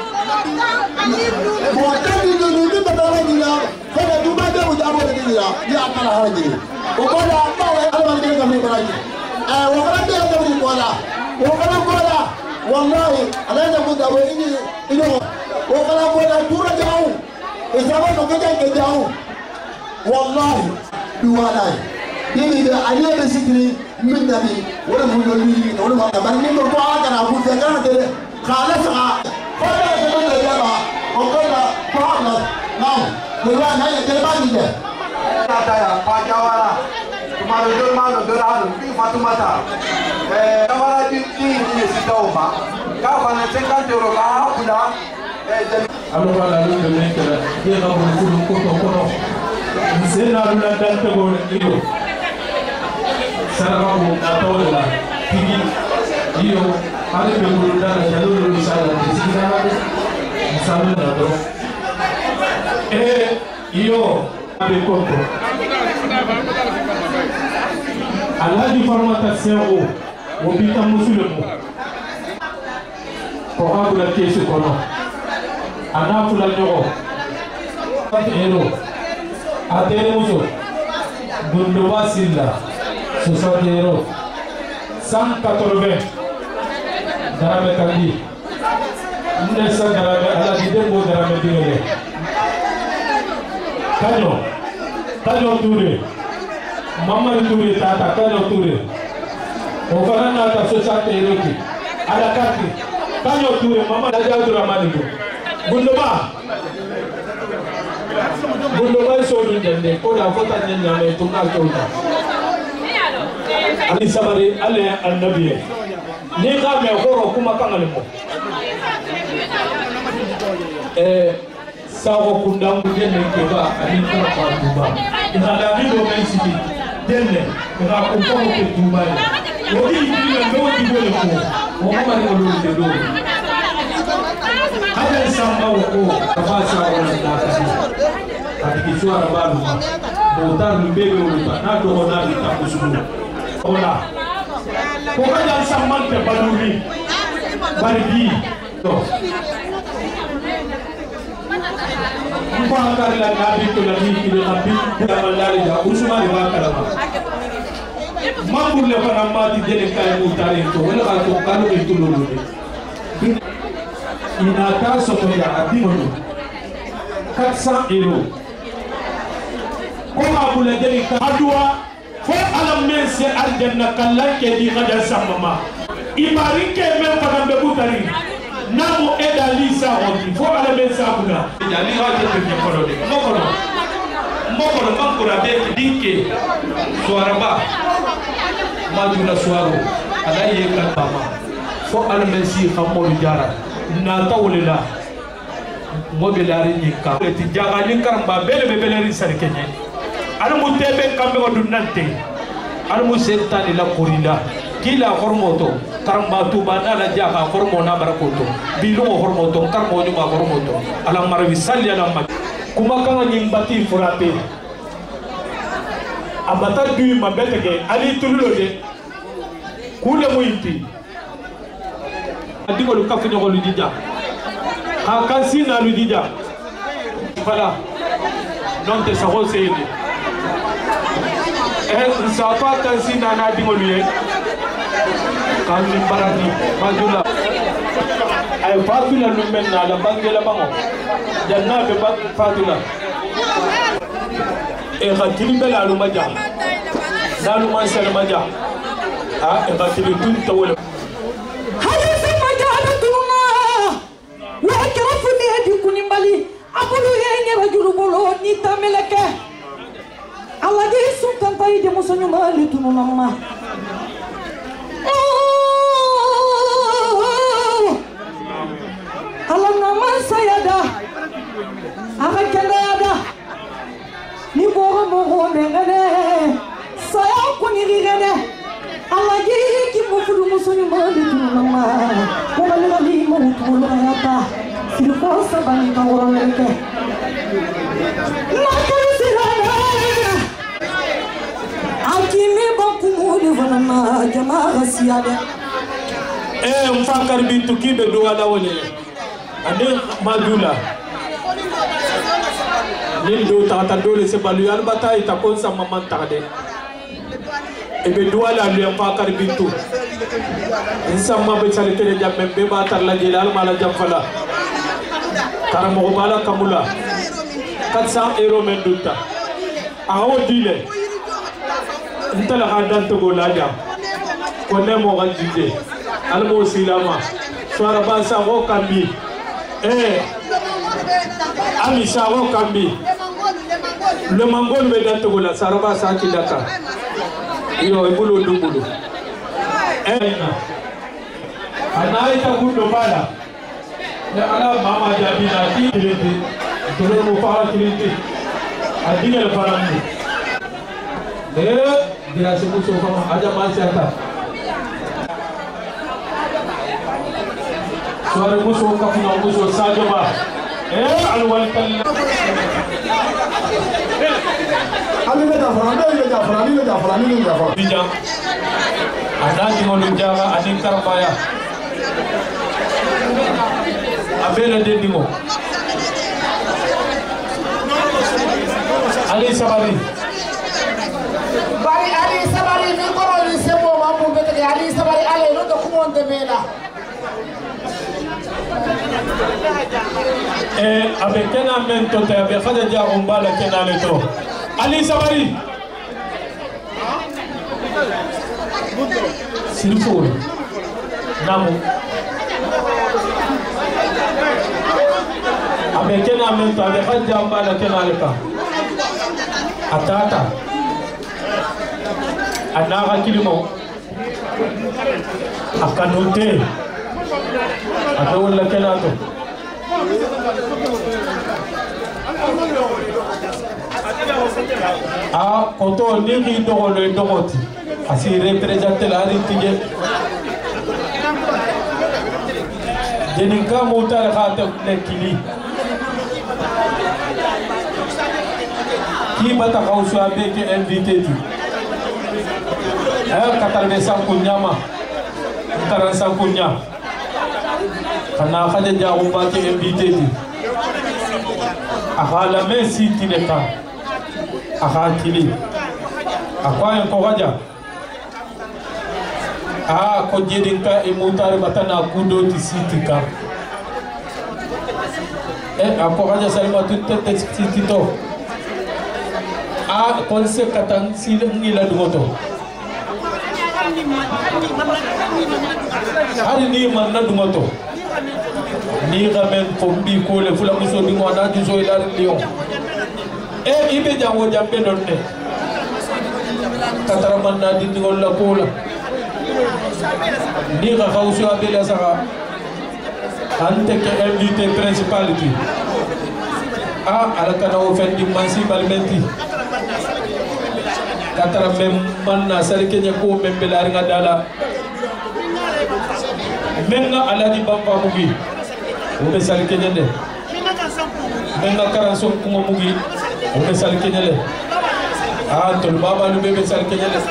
Bukan itu betul lagi lah. Kalau tu baca udah boleh lagi lah. Dia akan lagi. Bukan apa yang orang dia kami berani. Orang dia kami bola. Orang bola. Wallahi, ada yang pun dah boleh ini. Orang bola pura jauh. Zaman nak kerja jauh. Wallahi, dua lagi. Ini dia ada sikri minnabi wala mululi wala ma ban ni ko aka na bu daga de khala sa fara da da jaba o kola fara now mulwa na ya de ba ni de ta ya pa jawara tumaro do ma do ra do ti fatumata jawara ti ni si tauba ka fa na 50 euro ka kula alo wala lu de ne kala ye na bu ko to sena lu na dan te go ido Sarakamu atau adalah tinggi, iyo, ada pemburu dan jalur misalnya di sini misalnya atau, iyo, ada konto. Allah di formatasi o bita muslimu. Kau ada kesu kono, anak pulang jauh, ero, ada musuh, gunduwa sila. 60 euros 180 darame kandi ndesa darame ala didembo darame diole kanyo Touré Mamadou Touré tata kanyo Touré o fana nata 60 euros ki ala kati kanyo Touré Mamadou Adjadou Ramanigo Gundoba so dundende ko da fota nyanya me tunga tonta Ali sabari ale annabiye ni ka me horo kuma kan alimo sawo kundam denne ke ba ali ko pa duba ina da bi do men sidi denne ka ko ko ke duba wodi ni me do di bole ko o ma ni do de do hada samba ko ba sa wala da ka di suara balu botar mbebe wala na do na di ta kusulu ola ko kajan samante baluri bargi to mbakar la nabi to nabi ki nabi da mallari da usman ba kalama mambur le fana mati jele kay mu tare to wala ka to kanu ke tululu ina ta so to ya adimono 400 euros ko ma bule jele ka adwa fo alam men se aljanna kallan ke di gada samama imari ke men fana be butari namu eda lisa hoti fo alam men sabuna jali ha ke ke kono de mokoro mankura be dinke suaraba majuna suaro alaye kan baba fo alam men si khamol jara na tawlila mobilari nyika ti jaga ni karamba bele ri sarkenye ala mu tebe kambe ko dunante ala mu settani la kurila kila hormoto karamba tuba ala jaga hormona barakoto bilu hormoto karmo ni ma hormoto ala marawi salli ala ma kuma kanga nyimbati furate abata du ma betege ali tululo de kule muinti adigolu kafunyo ko ludija ha kansina ludija voilà non te sa roseli sa fa kansina na digolu ye kamni barani majula ay fatula lumen na la bangela bango janna be fatula e khatili bela lu maja dalu man sel maja e khatili tun tawala hadisi majana tuna wa karafuni adikuni mbali abulu yenye rajulu bolo ni tameleke Allah ge sultan taide musonyo mali tunu namma Allah nama sayada akakenda ni bogo bengane saya kuni rigane Allah ge ki mufudu musonyo mali tunu namma ko balila li mo tulu ayata silko sabani tawro leke nakari sirana akimi bakumuni vanama jamaa siada mfakar bintu kibe do wala wole ande madula lindo tata dole se balu yar bata ita konsa maman tade ebe do wala le mfakar bintu insamma be chale tele jamme be batar la jelal mala jamfala karamo bala kamula 400 € men dutta awo dile ntala hadan to go laja ko ne mo ganjide almo silama swara ba sa go kambi ami sa go kambi le mangol be dan to go la saraba sa ki daka yo ibulo dumbulo ana ita kundo bala ne ala mama jabina ti kiliti tolo mo fara kiliti adina le faranni dia sebut sofa aja masyarakat suara musuh kafina musuh saja bah alwal kalla ali le jafra bijam ada di ngolu jaga adik karpaya abela de dimo ali sabari bari ali sabari ni koro ni sebo mambu bete ali sabari ale no to kumonde mela avec kena mento te avec khada ja umbala kena le to ali sabari silfur namu avec kena mento avec khada ja umbala kena le ka atata anaga kilimo akanote atawala kenato koto niki dogolo dogoti asi representer la ritije jeninka mutar khata lekili ki bata kausu abeke invité ti katarbe sankunyama taran sankunya kana khade jawu ba ke invité ti akhala mesi tineka akhatili akwa ko gaja ko jedinka e mutare batana kudo ti sitika ako gaja salma tutte textito konse katan silangi la dumoto hari ni manna dumoto ni gamen kombi ko le fula muso di mo na du so ila lion ibe jango jambe donne katara manna di ngol la kola ni ga khawsu abela saga ante ke invité principal ki ala kana o fendi mansi balmenti katara mem manna sari kenya ko mem belari ngadala menga aladi bamba mugi o be sari kenya de menga karanso kuma mugi o be sari kenya le tol baba lu be sari kenya le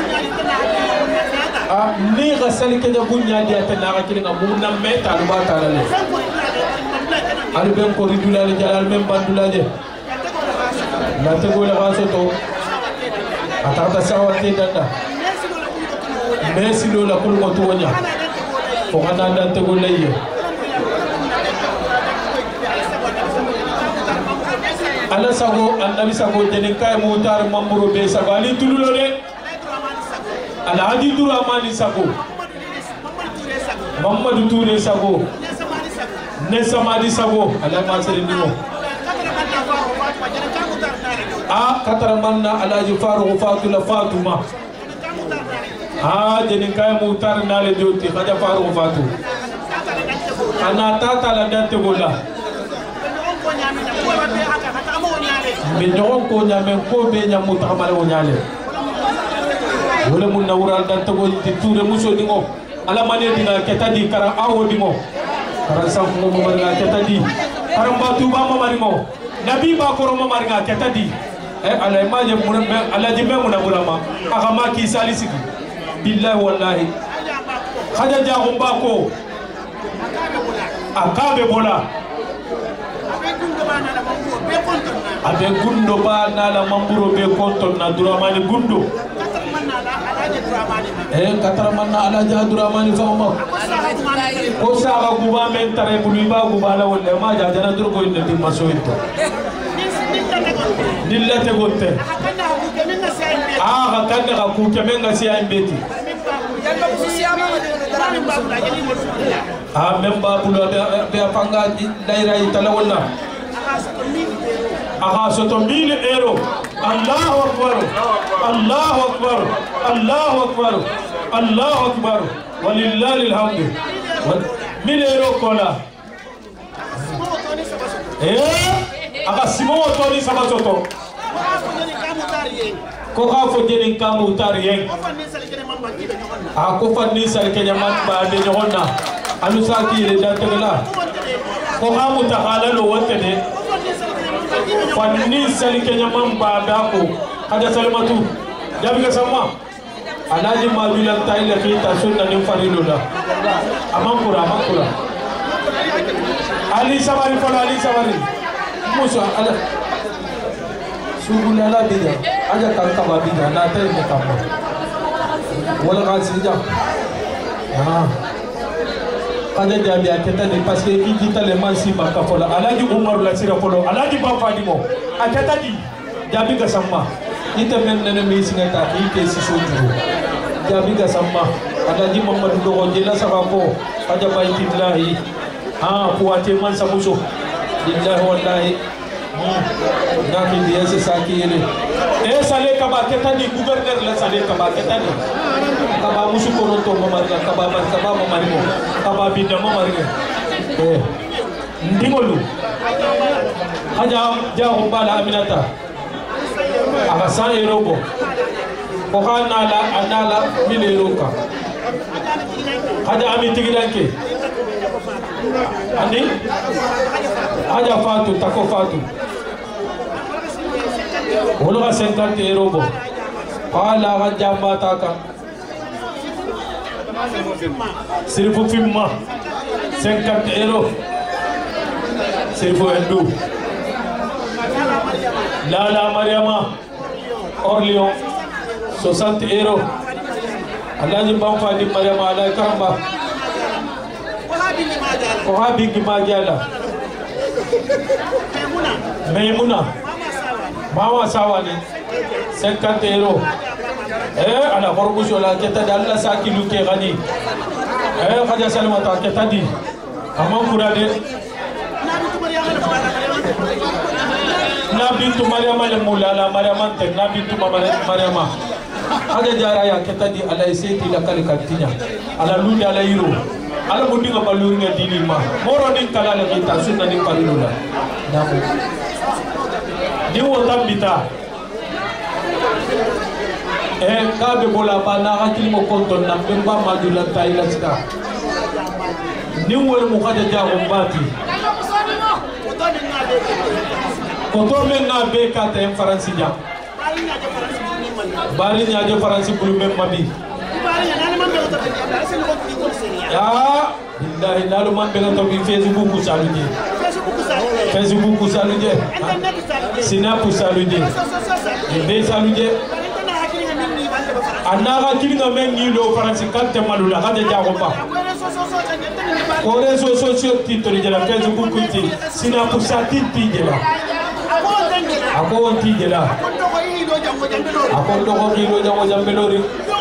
ni ga sari kenya bunya dia tanara kilinga munna meta lu ba tarale alu ben ko ridula le jalal mem bandula je la tego la basoto atata sawate danda messi lo la kulu ko tonya ko kana dan tego leye ala sago annabi sago jeni kay mutar mamuro be sabali tululo de ala hadi duramani sago Mamadou Touré sago ne samadi sago ala ma serindimo katara manna alaji faru fatula fatuma jeni kay mutar nale joti khaja faru fatu ana tata la dante gola be nyon ko nyame ko be nyamu taxamale o nyale wala mun nawral dante go Touré muso dingo ala mane dinga ketadi kara awo dingo kara sanko mo marga ketadi kara mbatu ba mo margo nabi ba ko mo marga ketadi ala imaje mun ala jibe mun burama akama ki salisiki billahi wallahi khaja jago mbako akabe bola abe gundo ba na la mamburo be konton na duramani gundo katara manna ala jaduramani fawma ko saga guba men tare bulu ba guba la wala ma jajana dur ko inde dimma soyto dillate gotte hakanda ka ku kemenga si ay beti memba bulu be panga daira itala wala soto 1000 euro Allahu akbar Allahu akbar Allahu akbar Allahu akbar walillahi alhamd 1000 euro kola simo toni sabasoto ko ha fo jeni kamu tariyen ko fanni sal kenya man ba de jonna alu saki le datela ko ha mutahalalo wote de fanni sal kenya man ba da ko kada salmatu jabi ka sama alaji madulan tayla fi tasunna nim farilola amankura ali sabari musa ala subula la bida aja kanka babida na tay me kamba wala gasija kada jabi aketa de parce que kita le mansi baka fola alaji umar la sira folo alaji ba fadimo aketa di jabi ka sama ita men nene mi singata ite si sojuro jabi ka sama alaji mamadu do jela sabako aja baitillahi kuwate man samuso billahi wallahi naki dia sesaki ini sale kaba ketani gouverneur la sale kaba ketani kaba musu koronto mamarga kaba mamargo kaba binda mamarga ndingolu haja jaho bala aminata aka 100 euro ko anala 1000 euro ka haja ami tigidanke andi haja fatu tako fatu wala 50 euro bo qala hajamba taka sirfu fimma 50 euro sirfu endu lala mariama orlion 60 euro alaji bamfa di mariama alay karamba ko habi ki magiala Maimuna mama sawani 50 euro ala horbujo la keta dalla sakilu ke gani khaja salmata keta di amam kurade nabi tu mariama le mulala mariama te nabi tu mariama khaja jara ya keta di ala sayti la kal katinya ala lunda ala yiro ala budi nga baluri nga dili ma moro ning kala la kita sunna ning palula namu ni wota bita ka be bola ba na ka kilimo konton na be ba madula tayla sita ni wol mu khada jago mbati koto men na be ka ta en faransi ja bari nyaaje faransi bulu men mabi ya billahi nalu man be to bi Facebook saluje Facebook saluje Snap saluje be saluje anaga kilinga men ni lo faransi kante malula hade jago ba ko réseaux sociaux titori jela Facebook kuti Snap satiti jela ako wonti jela ako dogo kilo jango jambelori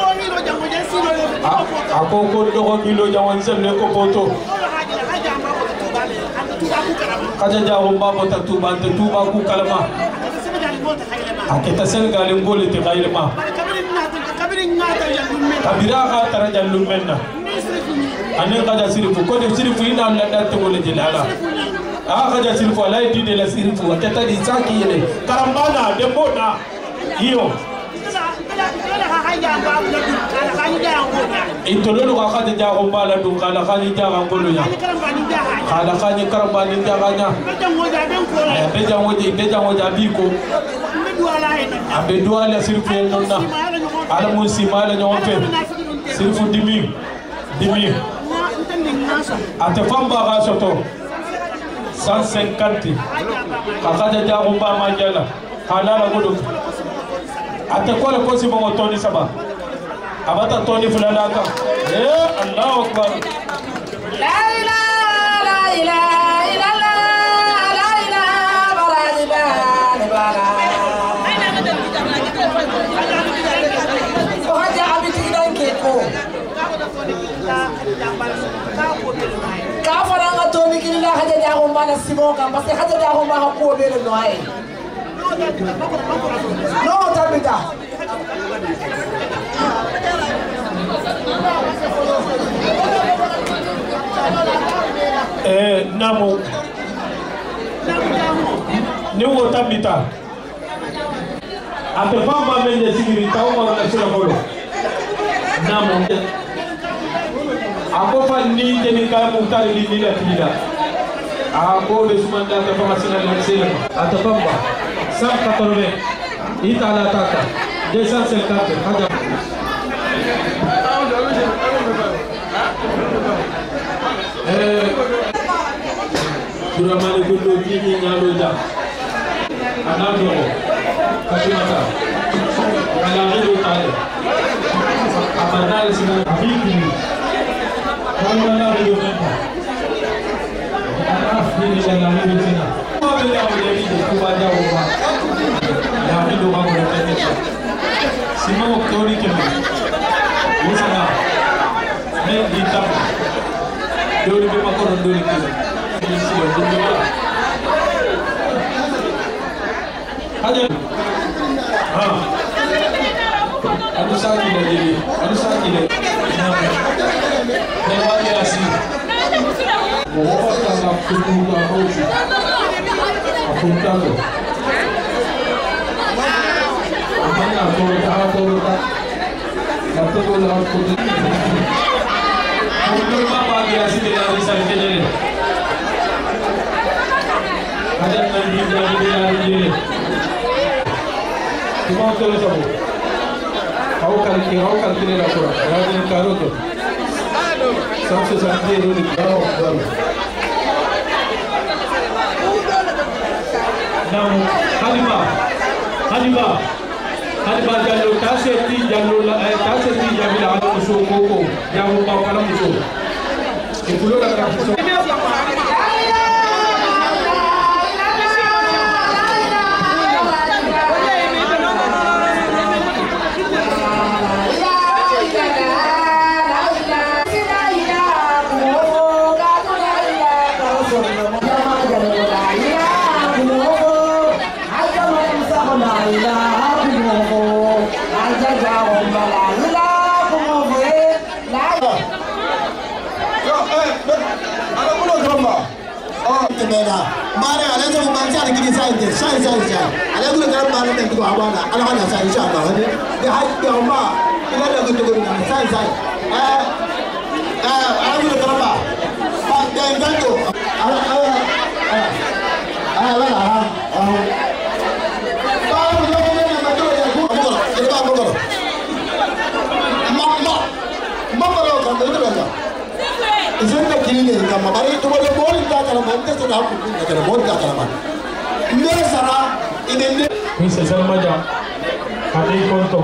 ako ko dogo kilo jango semle ko poto kaja jawo mbabo tatuba ku kalama aketa Senegal ngole te gailema kabira ka tara jallu menna ane kaja sirifu ko de sirifu ina la datte ngole jelala kaja sirifu ala di de la sirifu aketa di saki yele karambana de bona hiyo itololo ka kaja jago mbala dun kala kali jaga ngolo ya kala kali karambani jaga nya beja ngoja biko abe duala sirifu nonna ala mun simala nyompe sirifu dimi ate famba ga soto 150 kakaja jago mba manjala kala la godo ate kola kosi bongo toni saba abata toni fulala ka Allahu akbar la ilaha illallah la ilaha bara ka fara nga toni kila haja jago mana simoka parce que haja jago ma ko be le noy no tabita namo ni wo tabita ate famba mende sigiri tauma na sura bolo namo ako fa ni jeni ka mu tari ni la tida ako be sumanda ta fa masina la sele ate famba 180 ita la tata 250 haja Duramane gundo jini nyalo ja anado katimata ala hido tale amanal sina bibi kala hido menta ana fini la hido sina ko be ya mo devi ko ba ja o ba ya hido ba ko tete sima ko tori ke musana ne dita dori be makoro dori ke Aja, anu sakit lagi. Lewat asi. Bawa tak kudu tahu. Aku tahu. Mana tahu tak. Satu bola aku. Kudu apa dia asi dari sana ni. Ada nanti dari cuma terus aku. Kau kali nak kurang. Ada karo tu. Sampai sampai dulu kau. Nam Halima jalur taseti jalur ada musuh koko yang mau kalau musuh. Itu loh nak musuh. kulo karamba temena mare ala so ban sa gidi sai ala kulo karamba ala men ko abana ala ala sai insha Allah de hay de ma ila da gudu gudu sai ala kulo karamba ba de ngando ala Isenda kini kama bari to bole bol da kala mante to da ku da kala bol da kala ma ne sara ibende ni se salma ja kadi konto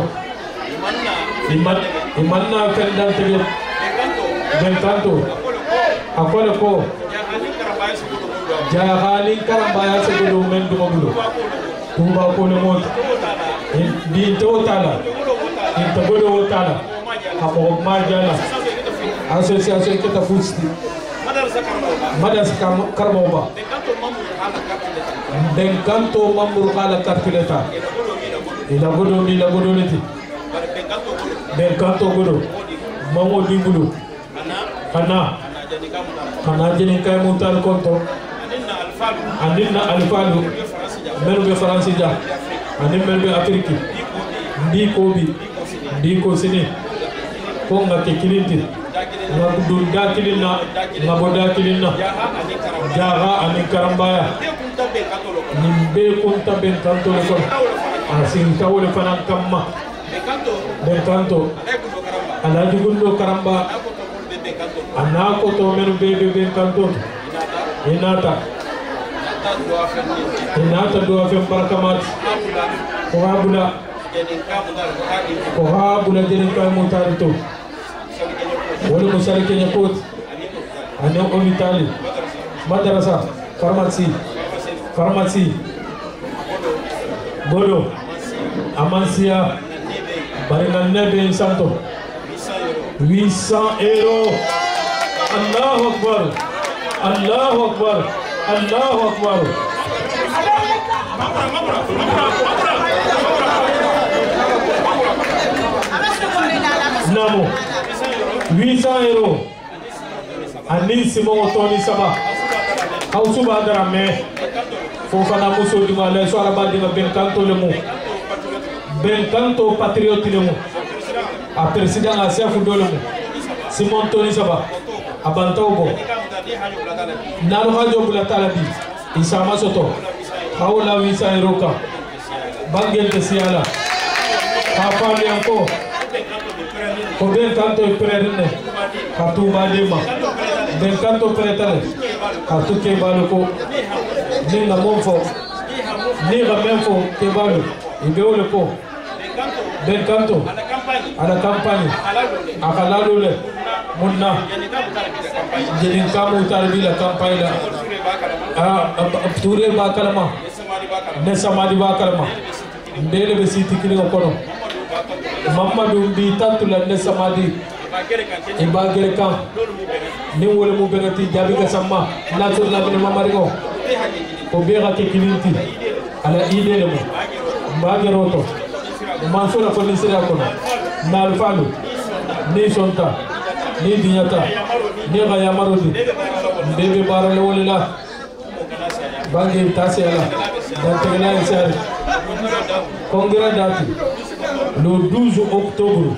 imanna kan dan tege ben kanto akole ko ja halin karambaya se gudu men du mabulo tuba ko le mot di to tala in to gudu tala amo ma jala association kita fusti madrasa karmoba den kanto mamur kala kartileta ila godo leti den kanto godo mamo dingulu kana jeni kay mutar konto andinna alfalu melu be faransi ja anin melu be afriki ndi ko sini ko ngake kilinti ngabudul dakilina ngaboda kilina jaga ani karambaya nimbe kunta ben kanto le kon asin tawle fanan kamma ben kanto ala jugundo karamba anako to menu bebe ben kanto inata do afem barkamat ko habula jenen kay mutarito wala musari kenya kot ane hospitali madrasa pharmacie godo amansia barina nebe santo 800 euros Allahu akbar namo 800 euros ani simo otoni saba hausu badara me fofana muso di mala so ala badi ben kanto le mu ben kanto patriote le mu a president a chef do le mu simon toni saba abantobo nalo hajo bula talabi isama soto hawla 800 euros ka bangel de siala papa yanko ko ben kanto prerne katu badema ben kanto pretale katu ke baluko ninga monfo ninga menfo ke balu ibeole ko ben kanto ala campagne akalalule munna jedin kamu tarbila campagne la ture ba kalama ne samadi ba kalama ndele be siti kili ko kono Mamadou bi tantula ne samadi e bagere kan ni wole mu benati jabi ka samma la tur la bin mamarigo ko be ga ke kilinti ala ide le mo bagero to mansura ko ni sira ko na alfalu ni sonta ni dinyata ni ga yamarodi bebe barale wole la bangi tasiala dan tegala isari congrès date le 12 octobre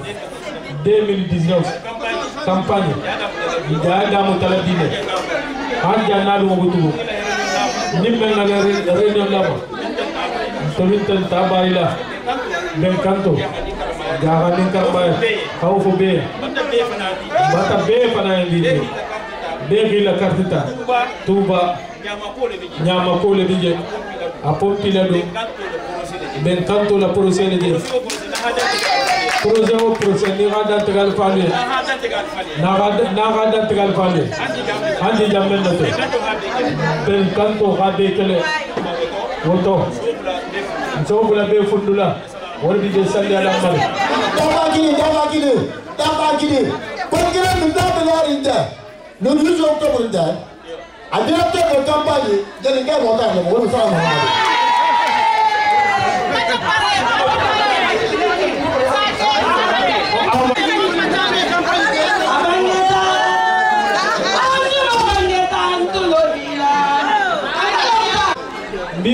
2019 campagne Dada Mutaladine Hanja Nalu Mobutu Nimena réunion là-bas Tolinton Tabaila Ben Kanto Garanin Karbaya Kaufobe Bata Be Fanaindi Devi la Cartita Tuba Nyama Pole Dije Apopilado Ben Kanto la procédé de projet ni rada tegal fale na tegal fale andi jamen nato Ben Kanto rade kele woto so bula be fundula wori de sandi ala mal daba gini kongira minda belarinda no 12 octobre da adapté de campagne de l'ingé montagne wori sa ma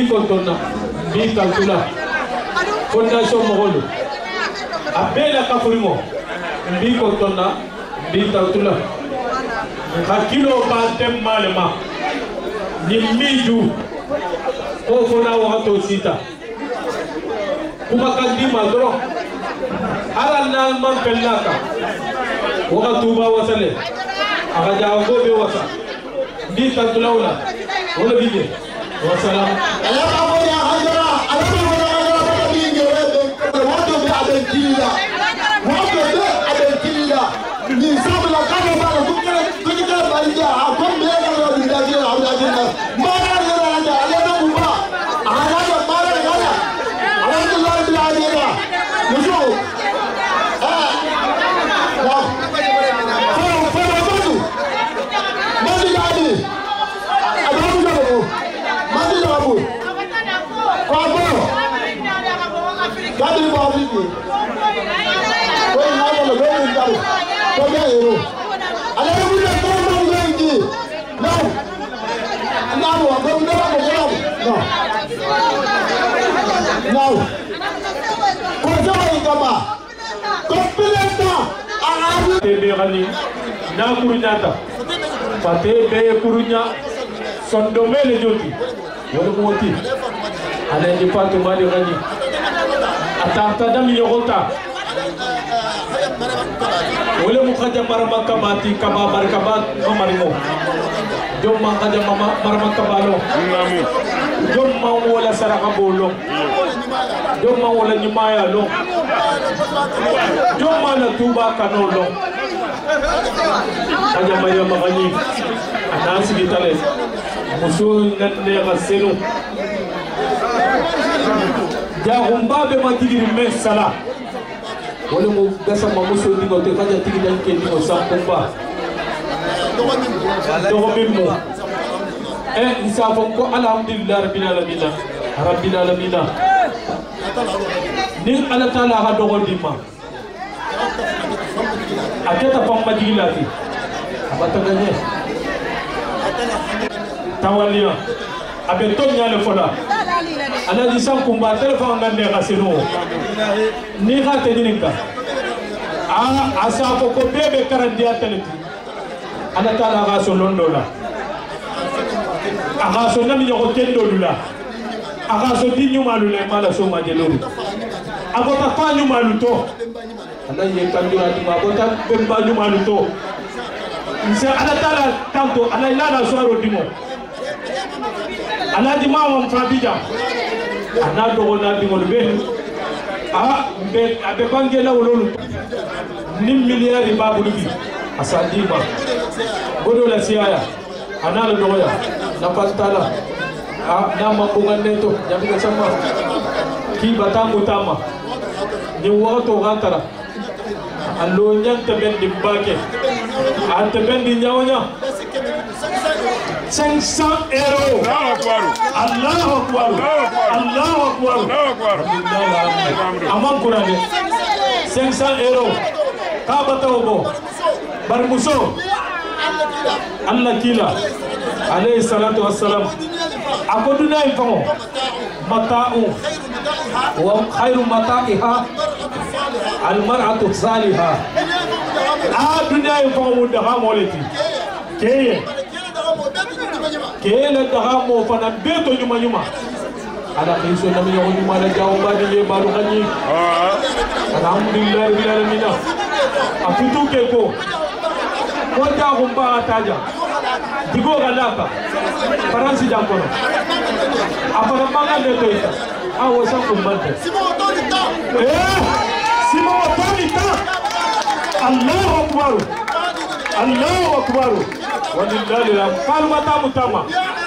kontonna bi kaltula fondation mogolo abela kafurimo bi kontonna bi kaltula hakilo ba tem malema ni miju ko fona wato sita kuma kandi madro arana man pelaka wakatu ba wasale akaja gobe wasa bi kaltula wala bije wassalam alama wala hajara binge wato be abentilida ni sabla kama bala kukira balija akombe ngalo ndajira awajina mara ngala alama buba alama mara ngala alhamdulillah bil alamin muso Teberani na kurunyata pate be kurunya sondomele joti wala moti ala di patu mali gani atata dam yogota wala mu khaja marama kamati kama barkabat mamarimo jom ma khaja marama kabalo jom ma wala saraka bolo jom ma wala nyumaya lo jom ma na tuba kanolo khaja maya magani anasi bitale musul nanne gaselu jagumba be magiri mesala wala mo gasa mamuso ni ngote kaya tigidan ke ni o sakumba do mimmo insafon ko alhamdulillah rabbil alamin ni ala taala ha do godima aketa pamma digilati abata ganye tawaliya abe to nyale fola ala di sakumba telefon ngande gasino ni ha tejininka asafo ko bebe karandiya teleti ala taala ga so londola aga so nami yoko kendo lula aga so dinyu malule mala so majelori abota fanyu maluto ala ye kandura di abota bemba nyu maluto nse ala taala tanto ala ilala so ro dimo ala di mawo mfabija ana do wona dimo be be abe bangela wololu nim milliard babulu bi asadima bodo la siaya ana lo doya na pantala na mambungan neto jabi sama ki batangu tama ni wato gantara allo nyanta ben di bake ante ben di nyawnya 500 euros Allahu akbar Allahu akbar amam kurane 500 euros ka batawo bo barmuso Allah kila alayhi salatu wassalam akoduna ifamo mata'u wa khairu mata'iha almar'atu salihah adunya ifamo daha moleti kele daha mo fana beto nyuma ala khiso nabi yo nyuma la jaw badi ye balu khani alhamdulillah rabbil alamin afitu ke ko wanda gumba ataja digo galaka faransi jampono afara manga de toita awo sa kumbante simo autorita Allahu akbar walillahi la kalma tamutama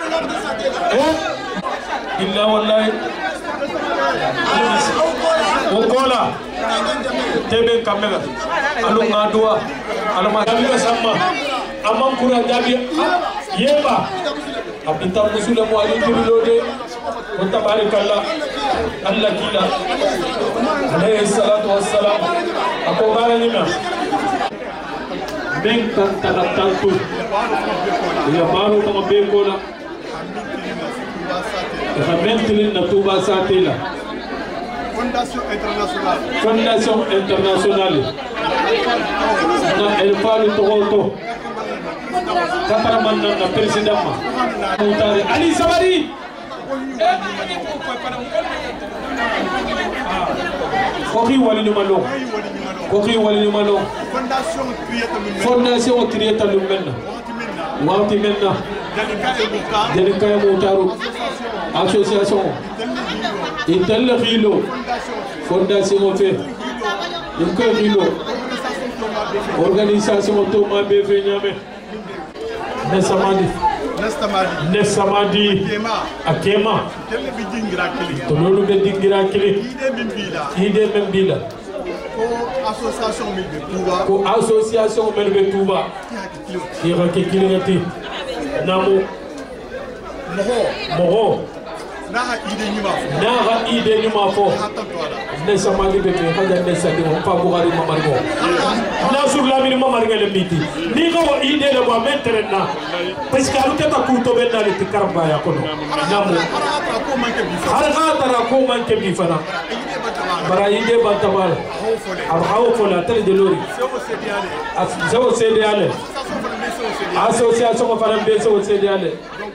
illa wallahi okola tebe kamera alu ngadua alama jabi sama amam kura jabi yeba apita musula mo ali tilode kunta barakallah Allah kila alayhi salatu wassalam ako baranina ben kan tagatantu ya baru ko be kola Maintenant na Touba Satela. Fondation internationale. Fondation internationale. Na El Falu Toronto. Kataraman na président Moutare Ali Sabari. Koki wali numalo. Koki wali numalo. Fondation Krieta Lumena. Wati Menna. Janika Moutaru. Association. Intel Rilo. Fondation Fait. Intel Rilo. Organisation Thomas Bevenyame. Nesamadi. Akema. Tololu be dingira kili. Ide membila. Ko association melbe Touba. Ira ke kilingati. Namu. Moho. Naha ide nyuma fo. Nesamadi be ke haja nesadi on pa bugari mamargo. Nasur la mini mamargo le miti. Ni ko ide le ba metterna. Parce que alu keta kuto be dali ti karba ya kono. Namu. Harga tara ko manke bi fana. Bara ide bantabal. Arhaw fola tel de lori. Zo CDL. Association of Farambeso CDL.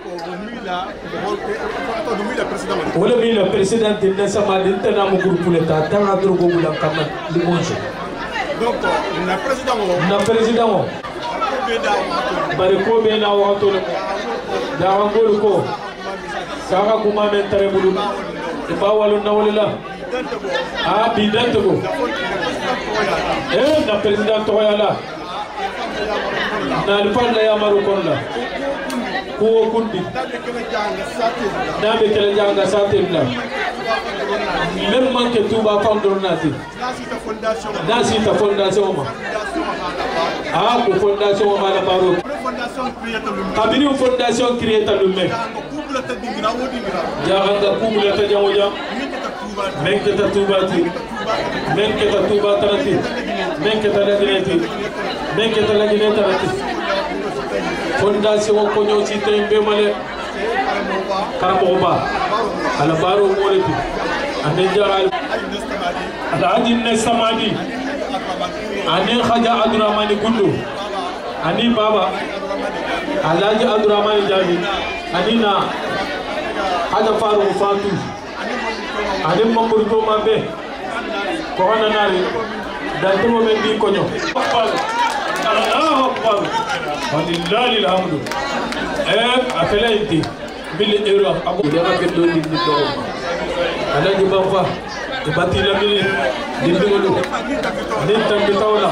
Wala mi le président de Nessamadi tena mo groupe l'État tanga drogo bulan kana limonje. Donc na président bari ko be na wato da wangol ko saka kuma men tare bulu ba walu na wala ah bidante ko na président to yala na le parle ya maru konla ko kundi na be kala janga satella même manque Touba fondornati na sita fondation ma ah ko fondation ma la baro kabiri fondation Krieta Lumena janga kubula ta jawoja menke ta Touba ti menke ta Touba tarati menke ta lagineti menke ta lagineta tarati fondation ko ñoo ci tembe male karamo ba ala baro moleti ande jaral ala adin Nesamadi ane khaja Abdurrahmani Gundu ani baba alaji Abdurrahmani Jabi anina haja faru fatu ane mamburto mabe ko hana nari dan mo men bi ko ñoo Allahu akbar walillahi alhamdu afelaiti bil euro abu dara ke do di do alaji bamba e batila mini di ngolu ni tambi tawla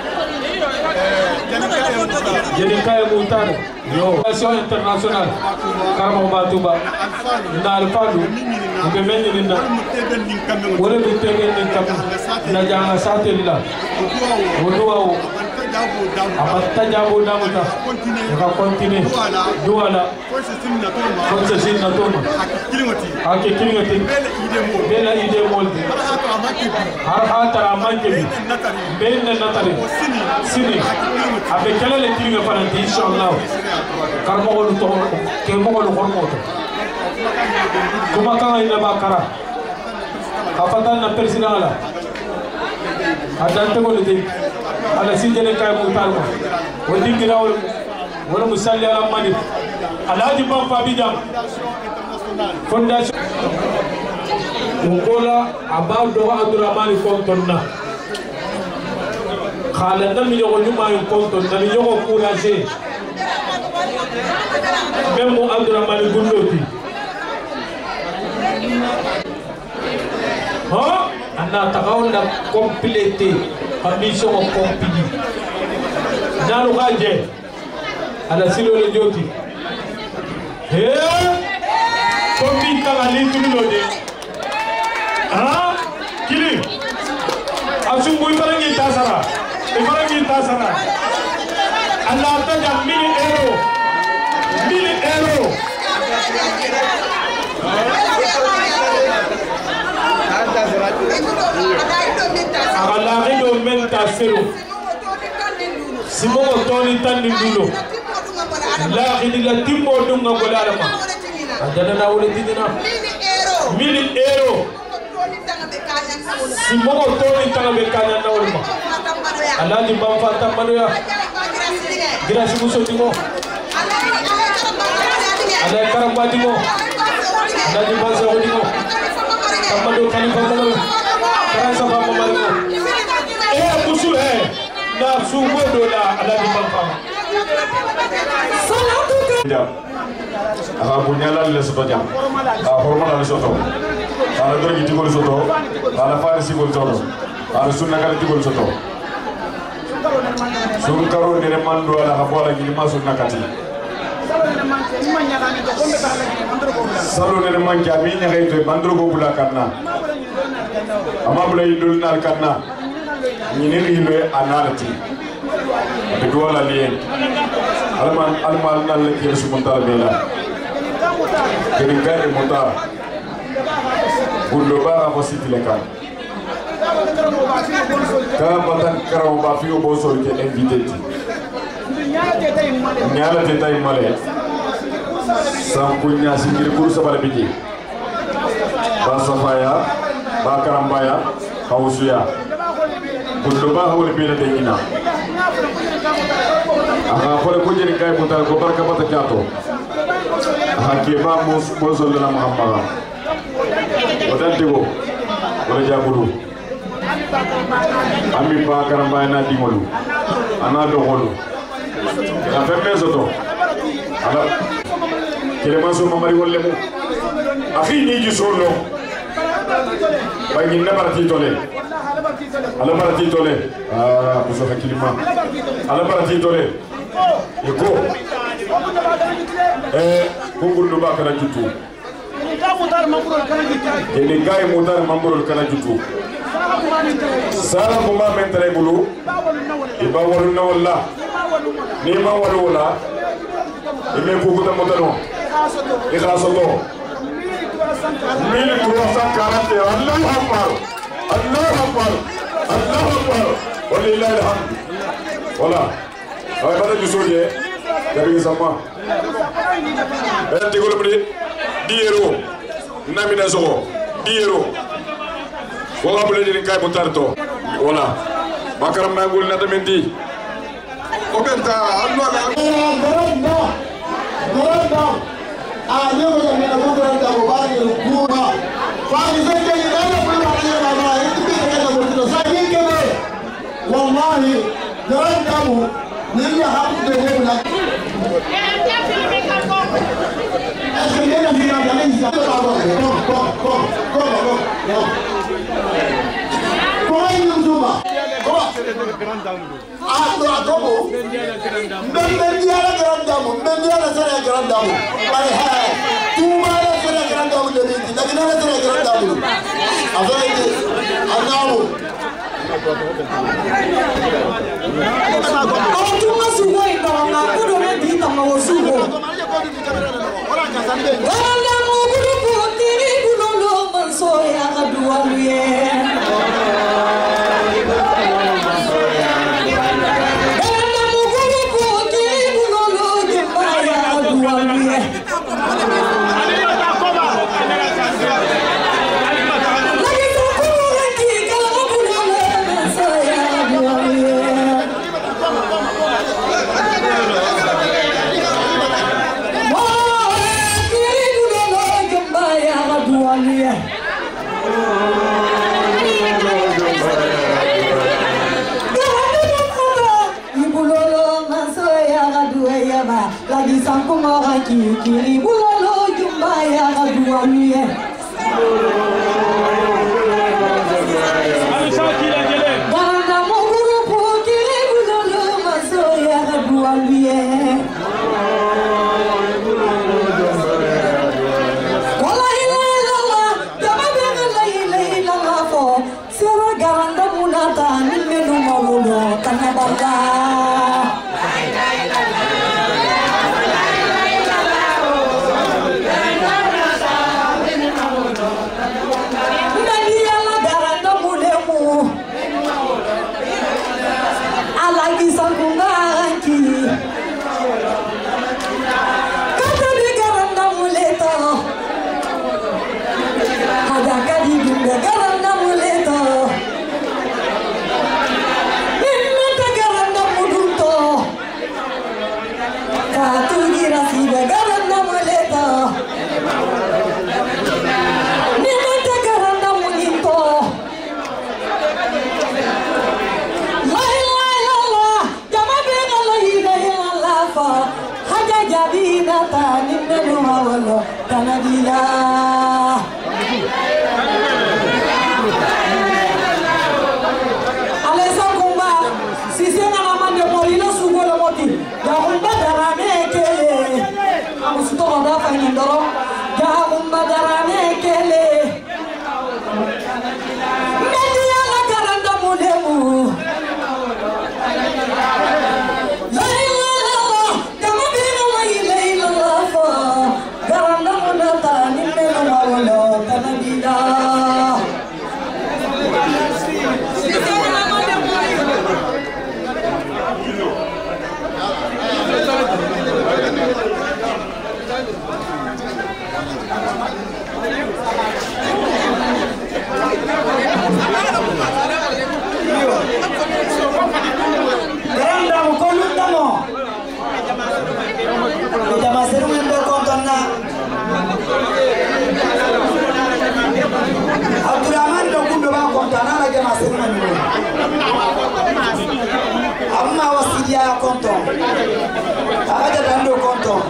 jadi kay Moutar yo association internationale karamo batuba na alfalu be menni na wala be tegen ni kam na janga satella wodo abatta jabo damuta ka continue duala konse na toma ake kilingati bela ide molde har hatara manke bi benne natari sini abe kala le kilinga fananti inshallah karmo ko to ke mo ko hormoto kuma kan ina bakara afatan na president ala adante ko le ala sijene kay Moutar ma wodi girawol wala musalli ala mani alaji bamba bijam fondation ngola abaw do Abdurrahmani kontonna khala ndam yo nyuma yo kontonna ni yo encourager même Abdurrahmani Gundoti ha anna tagawla compléter mission compili nalu gaje ala silo le joti he kombi kala lintulo de ah kili asu boy barangi tasara Allah ta jam 1000 euro ala rido menta sero simo toni tan dulo la khidi la timmo dunga golalama Adana na wole didina. Mini ero. Simogo toni tanga be kanya na wole ma. Aladi bamfa tambano ya. Grâce muso dimo. Ada karamba dimo. Aladi bansa dimo. Tambado kalifa mo. Karansa ba mo malo. Musu na suwe dola aladi bamfa. Aha bunyala le soto jam. Hormona le soto. Ala drogi tigol soto. Ala farisi gol soto. Ala sunna kala tigol soto. Sun karo ne mando ala habola gi ma sunna kati. Salo ne man jami nya hay to bandro go bula kanna. Ama bula idul nal kanna. Ni ne riwe analati. Be dola lien. Alman nal le yesu montala bela. Kini gari montala. Gundo ba ko sitile kan. Kala batan karaw ba fi bo so ke invité. Nyala teta imale. Sampunya singir kursa bala biji. Ba safaya, ba karambaya, hausuya. Gundo ba hawle bela de ina. Aha fole ko jeni kay montala ko barka bata jato. Hakiba Musul na Muhammad. Wadan tigo, wala jaburu. Ami pa karamba na dimolu. Ana do holu. La femme soto. Ala. Kile maso mamari wolle mu. Akhi ni ji solo. Bangi na barati tole. Ala barati tole. Ah, muso hakilima. Ala barati tole. Yeko. Kungur ba kana jutu. Ini gai mutar mamburul kana jutu. Sala kuma mentre bulu. Iba walu na wala. Ni ma walu wala. Ime kukuta mutano. Ikhasoto. 1340. Allahu akbar. Allahu akbar. Allahu akbar. Walillahi alhamd. Wala. Ay bada jusuriye. Dari sama. Berarti kalau beli €10, namina zogo €10. Wala boleh jadi kai mutarto. Wala. Makaram nangul nada menti. Obenta Allah la. Geranda. Ayo yang mina geranda bari kuma. Fani zake ni nada pula ni mama. Itu kita betul. Saya kene. Wallahi geranda mu ni ya hapu de hebla. Lagi sangkung orang kiri bulalo jumpa ya dua mie. Karena mau guru kiri bulalo masuk ya dua mie. Wallahi la jangan bilang la fo. Serah garanda munata menu mamulo karena bangga. mawalo tanadila Alesa kumba sisi na mande morilo sugolo moti ya kumba darame kele amusto bada fanya ndoro ya kumba darame kele Media la karanda mulemu Abdurrahman dokundo ba kontana la jama sema ni amma wasidia konton aja dando konton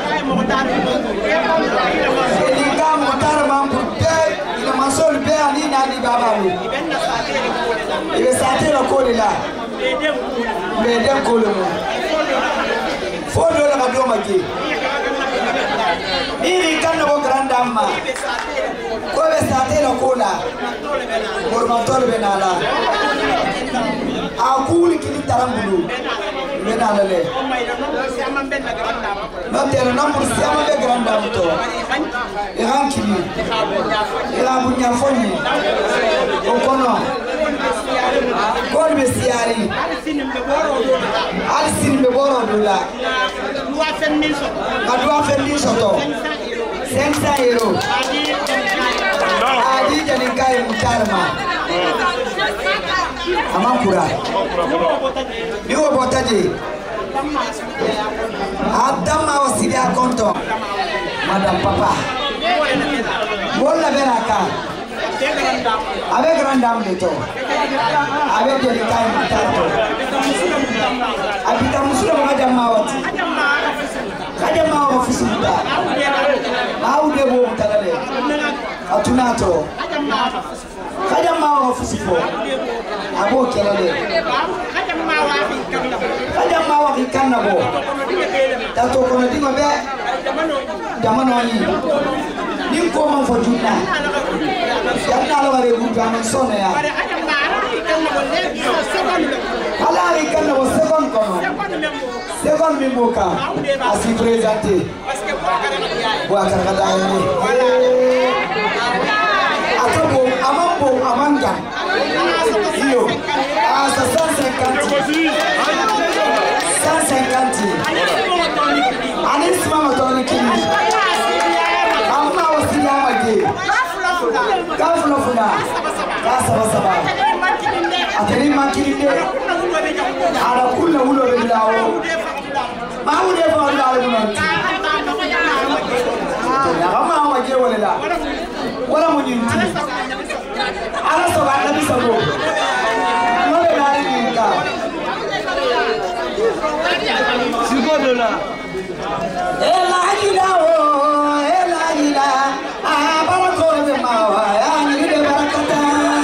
elika montar mambu pe ina masol pe ani nani baba wi ibe sate la kole la bedem kole mo fodo la madoma ki Iri kan no grandamma ko be sate no kola mormatol benala akuli kini tarambulu benala le no tero no pour siama be grandam to e hankili e la bunya fonni o kono ko be siari al sin be boro dula Adwa fendi soto 500 euro Adi janikai mutarma Amakura Niwo botaji Adama wasidia konto Madam Papa Bola beraka Abe grandam dito Abe janikai mutarto Abita musula mga mawati Kaja mawa ofisi muda Mau debo mutagale Atunato Kaja mawa ofisi po Abo kelele Kaja mawa kikana bo Tato kono dingo be Jamano yi Nimko manfo juna Yamna lawa de gudu amansone ya Ala ikana bo second kono Second mimboka asi présenté Boa karakada ni Atabo amambo amanga Iyo asa 150 Anis mama toni kini Amma wasila maje Kafuna funa Kasa basaba Ateri makilinde Ala kulla ulo bilao Mau dia bawa dalam nanti. Ya kamu mau aja boleh lah. Wala munyinti. Ala sobat nabi sabo. Boleh lari minta. Siapa dola? Elah gila oh, elah gila. Barakor bemawa, yang ini barakata.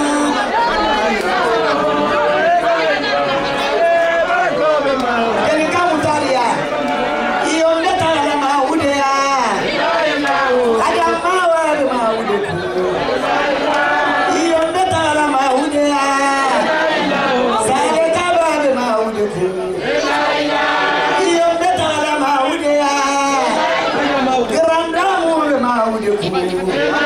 Jadi kamu cari ya. Grandamo